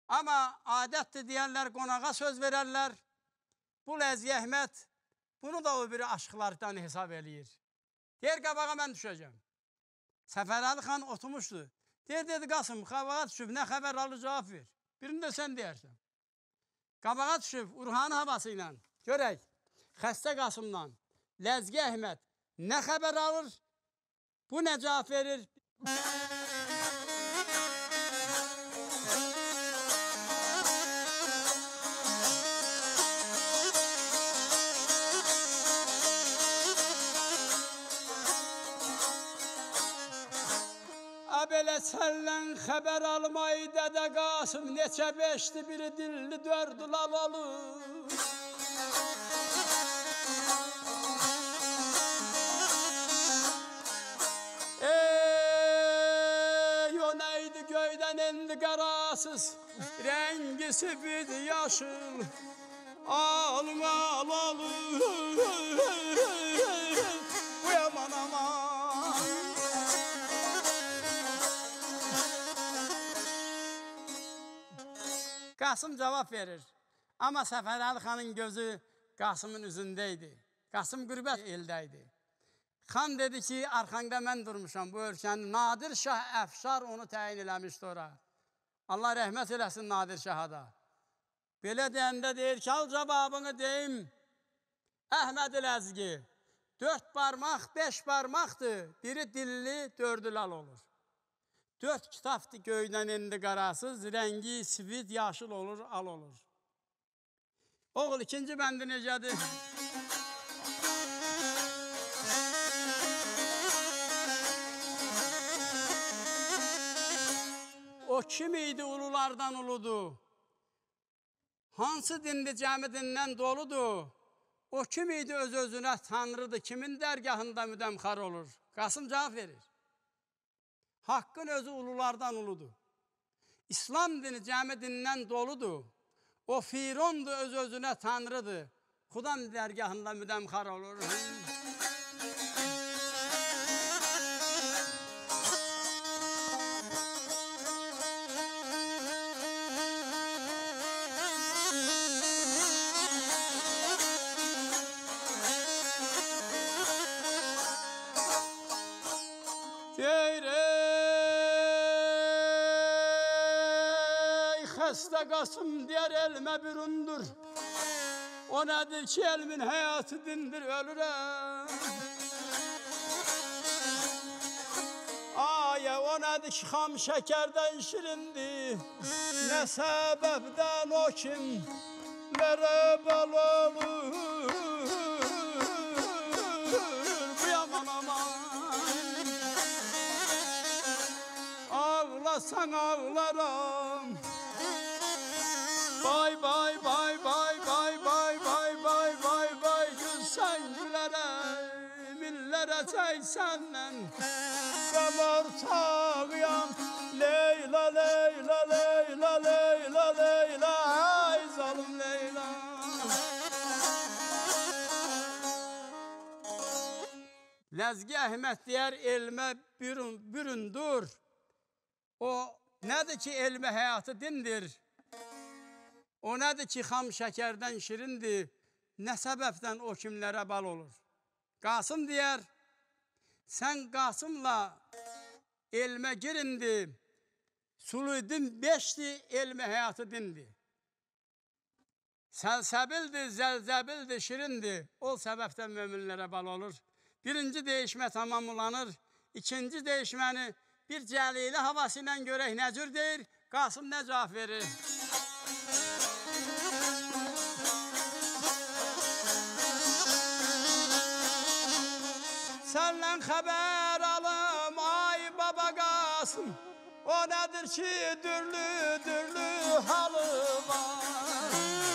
Ama adettir diyenler konağa söz vererler. Bu Ləzgi Əhməd bunu da o biri aşıqlardan hesab eləyir. Deyir qabağa mən düşəcəm. Səfərəli xan oturmuşdu. Deyir dedi Qasım qabağa düşüb nə xəbər alır cavab ver. Birini də sən deyərsən. Qabağa düşüb Urhanı havası ilə görək xəstə Qasımdan Ləzgi Əhməd nə xəbər alır, bu nə cavab verir. Belə səndən xəbər almayı Dədə Qasım neçə beşdi, biri dilli, dördü lalalı. Ey o neydi göydən indi qarasız, rəngi sifid yaşıl, alma alalı. Bu yaman aman. Qasım cavab verir. Amma Səfərəli xanın gözü Qasımın üzündəydi. Qasım qürbət eldəydi. Xan dedi ki, arxanda mən durmuşam bu ölkənin. Nadir Şah Əfşar onu təyin eləmişdi ora. Allah rəhmət eləsin Nadir Şaha da. Belə deyəndə deyir ki, al cavabını deyim. Əhməd Ləzgi, dörd barmaq, beş barmaqdır. Biri dilli, dördü lal olur. Dörd kitabdır göydən indi qarasız, rəngi sifid yaşıl olur, al olur. Oğul, ikinci bəndi necədir? O kim idi ululardan uludur? Hansı dindi cəmi dindən doludur? O kim idi öz-özünə tanrıdır? Kimin dərgahında müdəmxar olur? Qasım cavab verir. Haqqın özü ululardan uludur. İslam dini cəmi dindən doludur. O Firondur, öz-özünə tanrıdır. Xudan dərgahında müdəmxar olur. Xəstə Qasım deyər elmə büründür. O nədir ki, elmin həyatı dindir, ölürəm. Ayə, o nədir ki, xam şəkərdən şirindir. Nə səbəbdən o kimlərə bal olur. Bu yaman aman. Ağlasan ağlaram. Bay bay bay bay bay bay bay bay bay bay gülsən gülərə, millərə çəksəndən qəm ortağıyam. Leyla Leyla Leyla Leyla Leyla, ay zalım Leyla. Ləzgi Əhməd deyər elmə büründür. O nədir ki, elmə həyatı dindir. O nədir ki, xam şəkərdən şirindir, nə səbəbdən o kimlərə bal olur? Qasım deyər, sən Qasımla elmə girindi, suluydin beşdi, elmə həyatı dindi. Səlsəbildir, zəlzəbildir, şirindir, o səbəbdən möminlərə bal olur. Birinci deyişmə tamamlanır, ikinci deyişməni bir cəlili havası ilə görək nə cür deyir, Qasım nə cavab verir? Səndən xəbər alım, ay baba Qasım, o nədir ki, dürlü, dürlü halı var.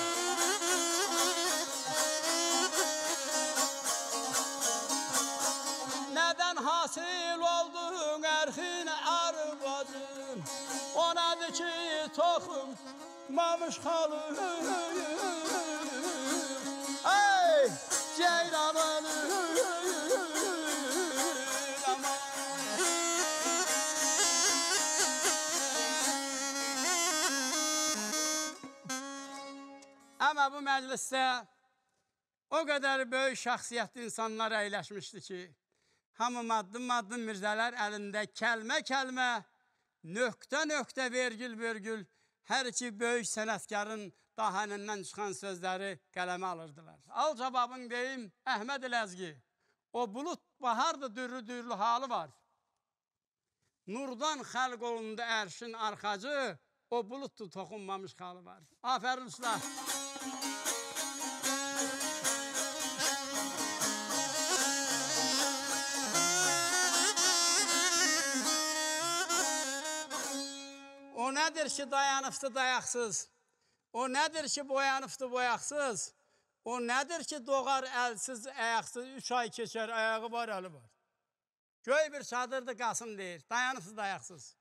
Nədən hasil oldun ərxin arvacın, o nədir ki, toxunmamış halı. Ey, ceyranını məclisdə o qədər böyük şəxsiyyətli insanlar əyləşmişdi ki, hamı maddım-maddım mirzələr əlində kəlmə-kəlmə, nöqtə-nöqtə, vergül-vergül hər iki böyük sənətkarın dahanəndən çıxan sözləri qələmə alırdılar. Al cavabın deyim, Əhməd Ləzgi, o bulut bahardı, dürlü-dürlü halı var. Nurdan xəlq olundu ərşin arxacı, o bulutdu toxunmamış halı var. Afərin usta. O nədir ki, dayanıbdı dayaqsız? O nədir ki, boyanıbdı boyaqsız? O nədir ki, doğar əlsiz, əyaqsız, üç ay keçər, ayağı var, əli var. Göy bir çadırdı, Qasım deyir, dayanıbdı dayaqsız.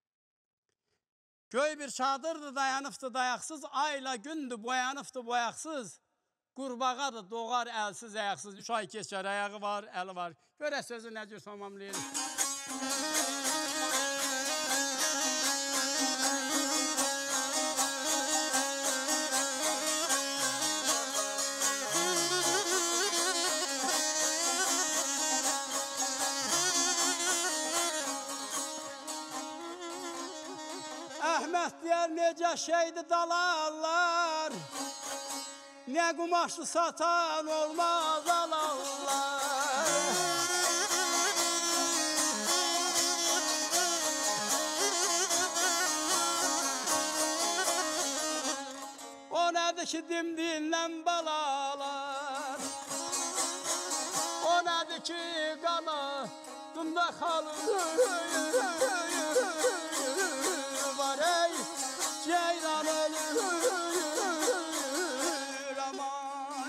Göy bir çadırdı, dayanıbdı dayaqsız, ayla gündü, boyanıbdı boyaqsız. Qurbağadır, doğar əlsiz, əyaqsız, üç ay keçər, ayağı var, əli var. Görək sözü nə cür tamamlayır. Əhməd deyər, necə şeydi dalarlar, nə qumaşlı satan olmaz alarlar. O nədir ki, dimdiyindən balalar, o nədir ki, qanadında xalır. Var ey, ceylan ölür aman.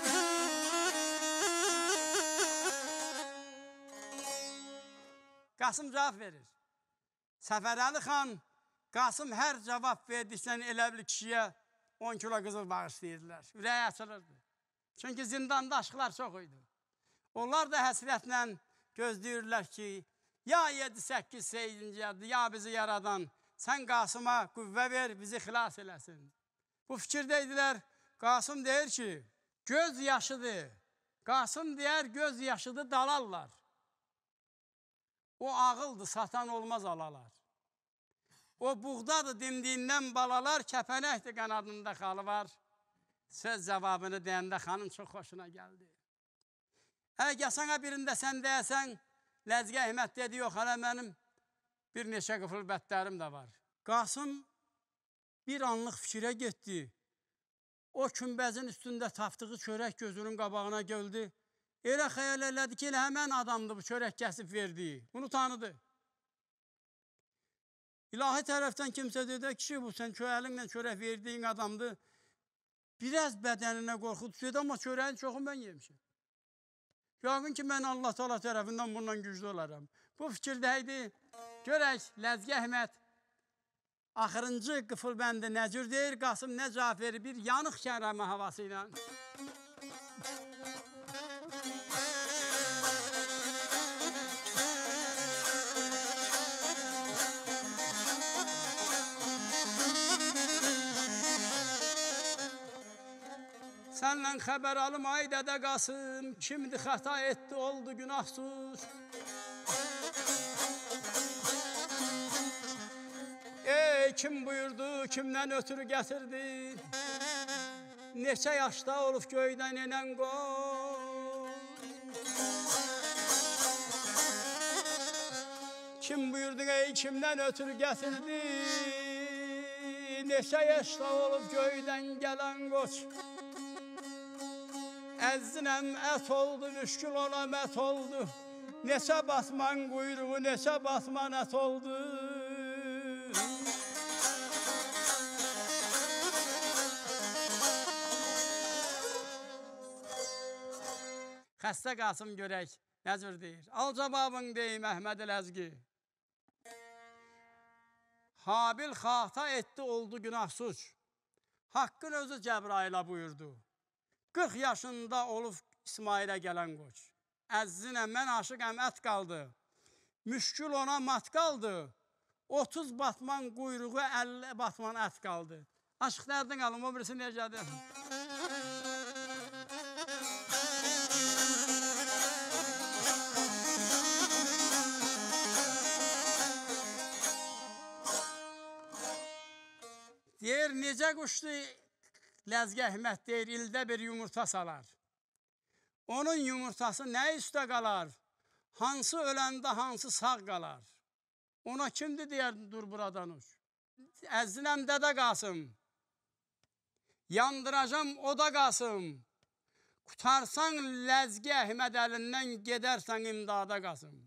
Qasım cavab verir. Səfərəli xan, Qasım hər cavab verdikdən elə bir kişiyə on kilo qızıl bağışlayırdılar. Ürəyi açılırdı. Çünki zindanda aşıqlar çox idi. Onlar da həsrətlə gözləyirlər ki, ya yedi səkkiz seyyidinci yadı, ya bizi yaradan, sən Qasıma qüvvə ver, bizi xilas eləsin. Bu fikirdəydilər. Qasım deyir ki, göz yaşıdır. Qasım deyər, göz yaşıdır, dalarlar. O ağıldır, satan olmaz alalar. O buğdadır, dimdiyindən balalar, kəpənəkdir, qanadında xalı var. Söz cavabını deyəndə xanım çox xoşuna gəldi. Əgər sana birində sən deyəsən, Ləzgi Əhməd dedi, yox, hələ mənim bir neçə qıfıl bətlərim də var. Qasım bir anlıq fikrə getdi. O kümbəzin üstündə tapdığı çörək gözünün qabağına göldü. Elə xəyal elədi ki, elə həmən adamdır bu çörək kəsib verdiyi. Bunu tanıdı. İlahi tərəfdən kimsə dedi, kişi bu, sən əlinlə çörək verdiyin adamdır. Biraz bədəninə qorxu düşüyordu, amma çörəyin çoxunu mən yemişim. Yaqın ki, mən Allah Teala tərəfindən bundan güclü olaram. Bu fikirdəydi. Görək, Ləzgi Əhməd axırıncı qıfıl bəndi nə cür deyir, Qasım nə cavab verir, bir yanıq kərəmə havası ilə. Səndən xəbər alım, ay dədə Qasım, kimdi xəta etdi, oldu günahsız. Ey, kim buyurdu, kimdən ötürü gətirdi, neçə yaşda olub göydən enən qol. Kim buyurdu, ey, kimdən ötürü gətirdi, neçə yaşda olub göydən gələn qoç. Əzzinəm ət oldu, müşkül ona mət oldu, neçə batman quyruğu, neçə batman ət oldu. Xəstə Qasım görək, nə cür deyir. Al cavabın deyim, Əhməd Ləzgi. Habil xata etdi, oldu günahsız. Haqqın özü Cəbrailə buyurdu. qırx yaşında olub İsmailə gələn qoç. Əzzinə, mən aşıqəm, ət qaldı. Müşkül ona mat qaldı. otuz batman quyruğu, əlli batman ət qaldı. Aşıq dərdin alım, o birisi necədir? deyir, necə quşdu? Ləzgi Əhməd deyir, ildə bir yumurta salar. Onun yumurtası nə üstə qalar? Hansı öləndə, hansı sağ qalar? Ona kimdir deyər, dur buradan uç. Əzzinəm Dədə Qasım, yandıracam oda Qasım, qutarsan Ləzgi Əhməd əlindən, gedərsən imdada Qasım.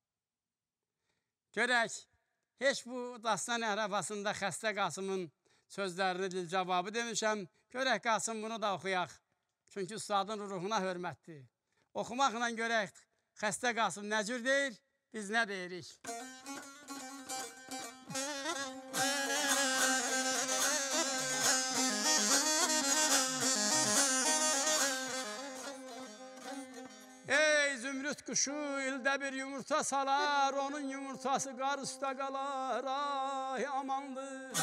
Görək, heç bu dastan ərəfasında Xəstə Qasımın sözlərini dil cavabı demişəm. Görək Qasım bunu da oxuyaq. Çünki ustadın ruhuna hörmətdir. Oxumaqla görək Xəstə Qasım nə cür deyir, biz nə deyirik? Ey zümrüt quşu ildə bir yumurta salar, onun yumurtası qar üstə qalar, ay amandır.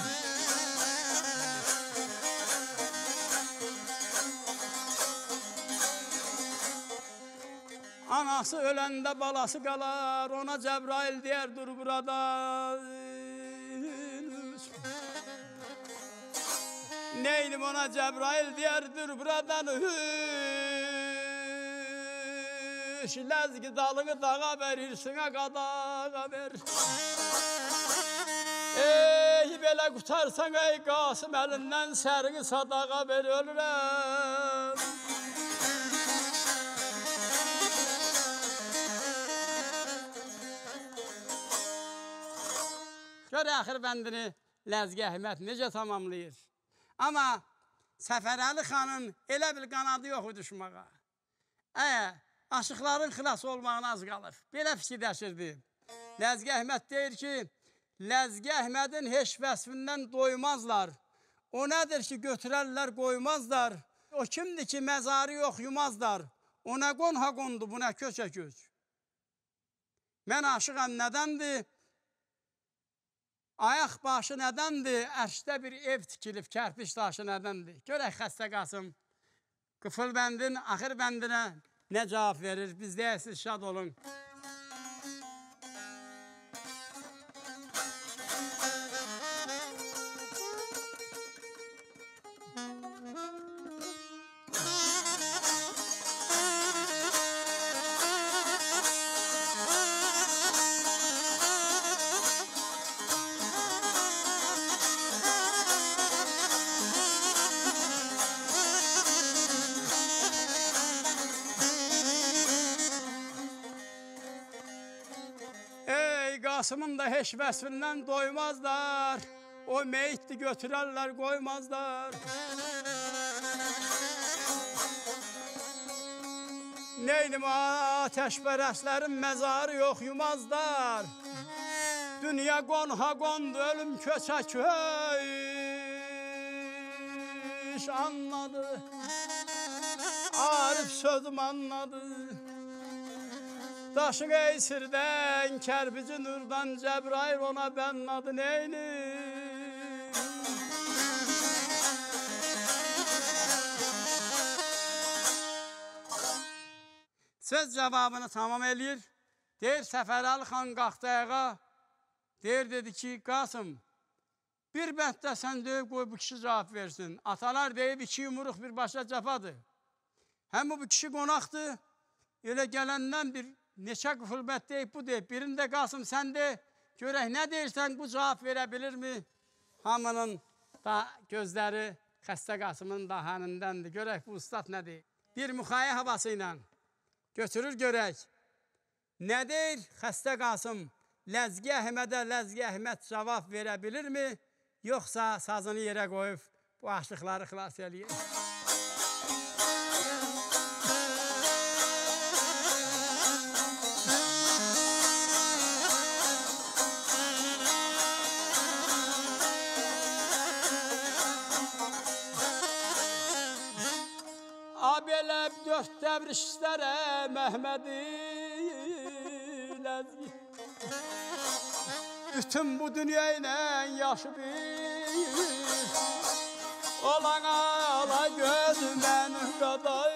Anası öləndə balası qalar, ona Cəbrail deyər, dur burada. Neylim ona Cəbrail deyər, dur buradan. Ləzgi dalığı dağa verir, sına qadağa ver. Ey belə qutarsan ey Qasım əlindən, sərgi sadağa ver, ölürəm. Gör əxir bəndini Ləzgi Əhməd necə tamamlayır. Amma Səfərəli xanın elə bir qanadı yox düşmağa. Əyə, aşıqların xilas olmağına az qalır. Belə fikirləşirdi. Ləzgi Əhməd deyir ki, Ləzgi Əhmədin heç vəsfindən doymazlar. O nədir ki, götürərlər, qoymazlar. O kimdir ki, məzarı yox, yumazlar. O nə qonha qondu, bu nə köçə köç. Mən aşıqam nədəndir? Ayaq başı nədəndir? Ərşdə bir ev tikilib, kərpiş daşı nədəndir? Görək Xəstə Qasım qıfıl bəndin, axır bəndinə nə cavab verir? Biz deyəsiz, şad olun. Qasımın da heç vəsfindən doymazlar. O meyitli götürərlər, qoymazlar. Neylim ateşpərəslərin məzarı yox, yumazlar. Dünya qonha qondu, ölüm köçə köş anladı. Arif sözüm anladı. Daşı qeysirdən, kərpici nurdan, Cəbrail ona bənnadı neynim? Söz cavabını tamam eləyir. Deyir, Səfərəli xan qalxdı ayağa. Deyir, dedi ki, Qasım, bir bənddə sən deyib qoy bu kişi cavab versin. Atalar deyib, iki yumruq bir başa cəfadır. Həm bu kişi qonaqdır, elə gələndən bir neçə qıfılbət deyib, bu deyib. Birində Qasım, sən de, görək nə deyirsən, bu cavab verə bilirmi? Hamının da gözləri Xəstə Qasımın dahanındəndir. Görək bu ustad nə deyir? Bir müxayə havası ilə götürür görək. Nə deyir Xəstə Qasım? Ləzgi Əhmədə Ləzgi Əhməd cavab verə bilirmi? Yoxsa sazını yerə qoyub bu aşıqları xilas eləyir. Belə dörd dəvrişlərə Məhmədi Ləzgi bütün bu dünya ilə yaşı bir olan ala gözü mənim qaday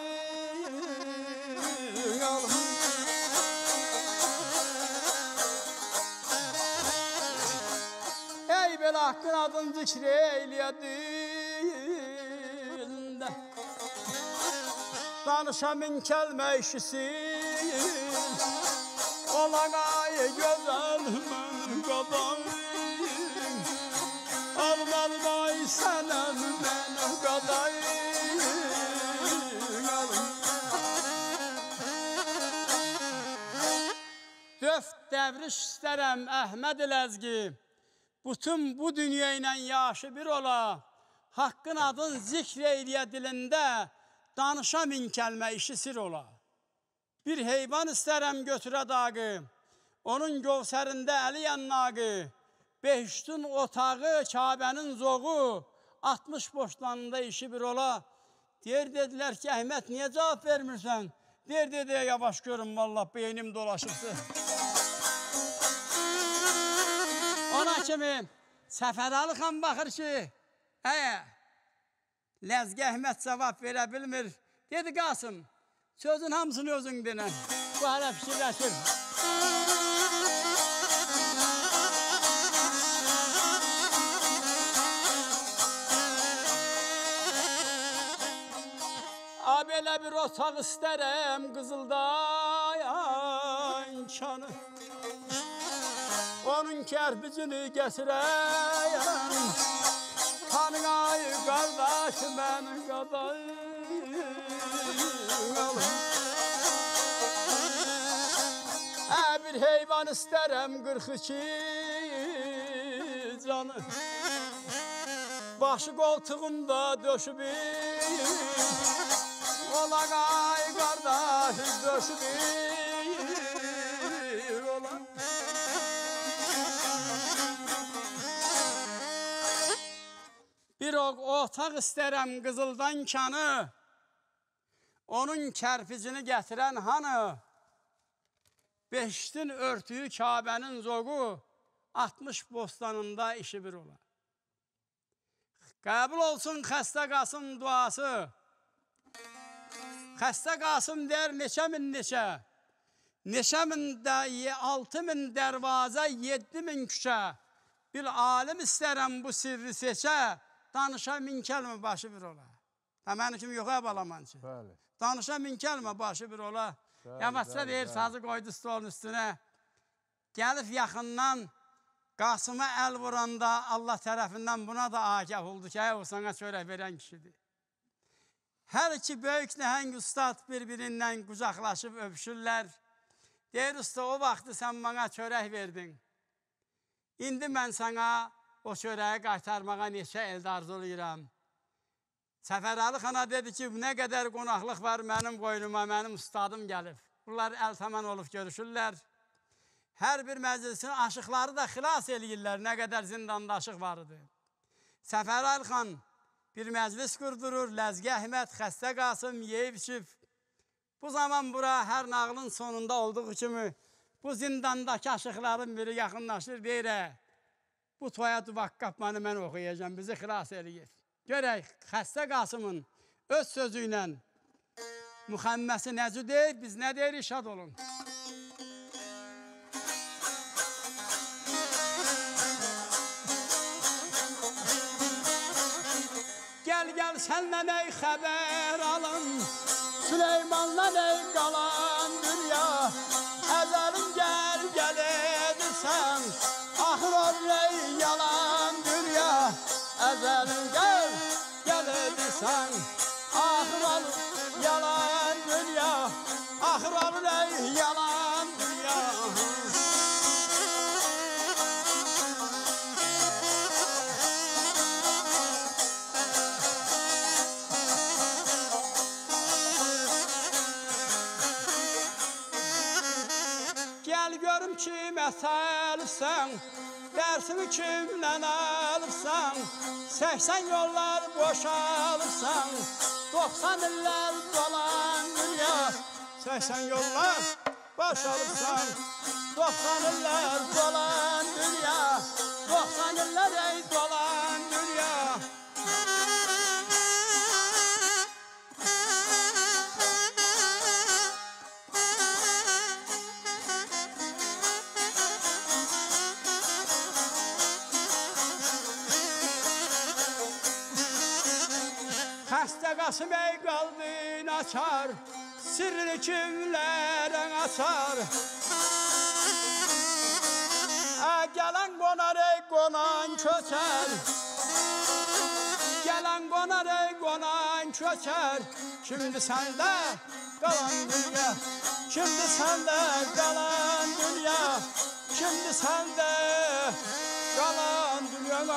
ey belə haqqın adın zikr eyləyədi danışa min kəlmə işisin. Olağay gözəl mənim qadayım, almalmay sənəm mənim qadayım. Döft dəvriş istərəm Əhməd Ləzgi, bütün bu dünya ilə yaşı bir ola, haqqın adın zikr eyliyə dilində, danışa min kəlmə işi sir ola. Bir heyvan istərəm götürə dağı, onun gövsərində əli yannaqı, behiştin otağı, Kabənin zoğu, altmış boşlanında işi bir ola. Deyir, dedilər ki, Əhməd, niyə cavab vermirsən? Deyir, deyə yavaş görün, vallahi beynim dolaşıbdı. Ona kimi Səfəralı xan baxır ki, əyə, Ləzgi Əhməd cavab verə bilmir. Dedi, Qasım, sözün hamısını özün denən. Bu hələ fikirləşir. Belə bir otaq istərəm Qızıldayan kanı, onun kərpicini gətirəyəm, kanıqay qardaş mənim qadayım. Ə bir heyvan istərəm qırx iki canı, başı qoltuğunda döşübür, olağay qardaş döşübür olan. Bir otaq istərəm qızıldan kanı, onun kərpicini gətirən hanı, beşdin örtüyü Kabənin zoğu, altmış bostanında işi bir ola. Qəbul olsun xəstə Qasım duası, xəstə Qasım der neçə min neçə, neçə min də altı min dərvazə, yeddi min küçə, bir alim istərəm bu sirri seçə, danışa min kəlmə başı bir ola. Mənim kimi yox ə balamancı. Danışa min kəlmə başı bir ola. Yavaşca deyir, sazı qoydu stolun üstünə. Gəlib yaxından Qasıma əl vuranda Allah tərəfindən buna da agah oldu ki, o sana çörək verən kişidir. Hər iki böyük nəhəng ustad bir-birindən qucaqlaşıb öpüşürlər. Deyir, usta, o vaxtı sən bana çörək verdin. İndi mən sana o çörəyi qaytarmağa neçə elde arzulayıram. Səfəralı xana dedi ki, nə qədər qonaqlıq var mənim qoynuma, mənim ustadım gəlib. Bunlar əl tamam olub görüşürlər. Hər bir məclisin aşıqları da xilas eləyirlər, nə qədər zindanda aşıq var idi. Səfəralı xan bir məclis qurdurur, Ləzgi Əhməd, xəstə Qasım, yeyib içib. Bu zaman bura hər nağılın sonunda olduğu kimi bu zindandakı aşıqların biri yaxınlaşır, deyir, bu toya duvaq qapmanı mən oxuyacağım, bizi xilas eləyir. Görək, xəstə Qasımın öz sözü ilə müxəmməsi necə deyir, biz nə deyir, şad olun. Gəl, gəl, səndən ey xəbər alın, Süleymandan ey qalan dünya, əzəlim gəl, gəl edirsən, axır ol ey yalan dünya, əzəlim gəl, gəl edirsən, axır ol yalan dünya, axır ol ey yalan dünya. Gəl görüm kimə səlsən, dərsini kimdən alıbsan, səksən yollar boşalıbsan, doxsan illər dolan dünya, səksən yollar boşalıbsan, doxsan illər dolan dünya, doxsan illər ey dolan dünya. Xəstə Qasım ey qaldın açar, sirri kimlərin açar. Gələn qonar ey qonan köçər, gələn qonar ey qonan köçər. Şimdi səndə qalan dünya, şimdi səndə qalan dünya, şimdi səndə qalan dünya.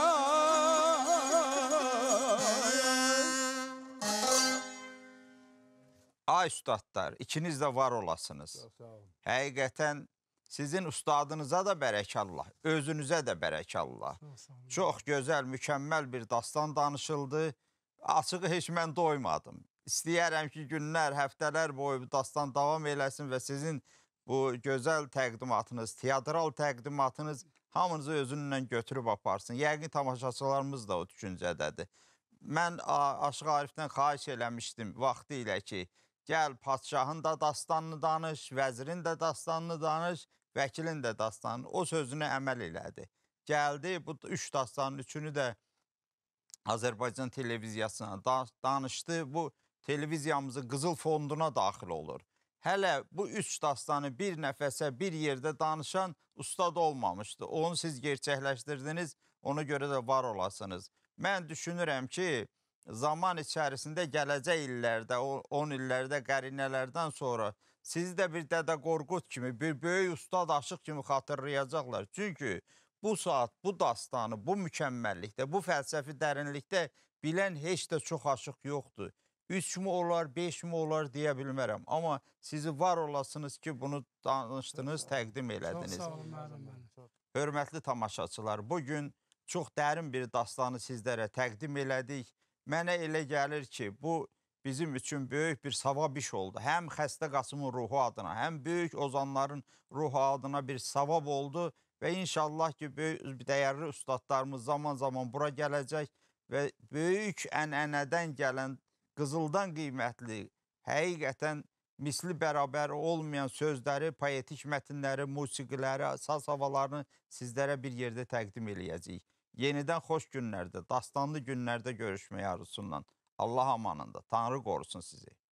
Ay üstadlar, ikiniz də var olasınız. Həqiqətən sizin ustadınıza da bərəkallah, özünüzə də bərəkallah. Çox gözəl, mükəmməl bir dastan danışıldı. Açığı heç mən doymadım. İstəyərəm ki, günlər, həftələr boyu bu dastan davam eləsin və sizin bu gözəl təqdimatınız, teatral təqdimatınız hamınızı özünlə götürüb aparsın. Yəqin tamaşaçılarımız da o düşüncədədir. Mən Aşıq Arifdən xahiş eləmişdim vaxtı ilə ki, gəl padşahın da dastanını danış, vəzirin də dastanını danış, vəkilin də dastanını, o sözünə əməl elədi. Gəldi, bu üç dastanın üçünü də Azərbaycan televiziyasına danışdı. Bu televiziyamızın qızıl fonduna daxil olur. Hələ bu üç dastanı bir nəfəsə, bir yerdə danışan ustad olmamışdı. Onu siz gerçəkləşdirdiniz, ona görə də var olasınız. Mən düşünürəm ki, zaman içərisində gələcək illərdə, on illərdə, qərinələrdən sonra sizi də bir Dədə Qorqud kimi, bir böyük ustad aşıq kimi xatırlayacaqlar. Çünki bu saat, bu dastanı, bu mükəmməllikdə, bu fəlsəfi dərinlikdə bilən heç də çox aşıq yoxdur. Üç mü olar, beş mi olar deyə bilmərəm. Amma sizi var olasınız ki, bunu danışdınız, təqdim elədiniz. Çox sağ olun, müəllim mənim. Hörmətli tamaşaçılar, bugün çox dərin bir dastanı sizlərə təqdim elədik. Mənə elə gəlir ki, bu bizim üçün böyük bir savab iş oldu. Həm Xəstə Qasımın ruhu adına, həm böyük ozanların ruhu adına bir savab oldu və inşallah ki, böyük dəyərli ustadlarımız zaman-zaman bura gələcək və böyük ənənədən gələn, qızıldan qiymətli, həqiqətən misli bərabər olmayan sözləri, poetik mətnləri, musiqiləri, saz havalarını sizlərə bir yerdə təqdim eləyəcəyik. Yenidən xoş günlərdə, dastanlı günlərdə görüşməyə arzusundan. Allah amanında, Tanrı qorusun sizi.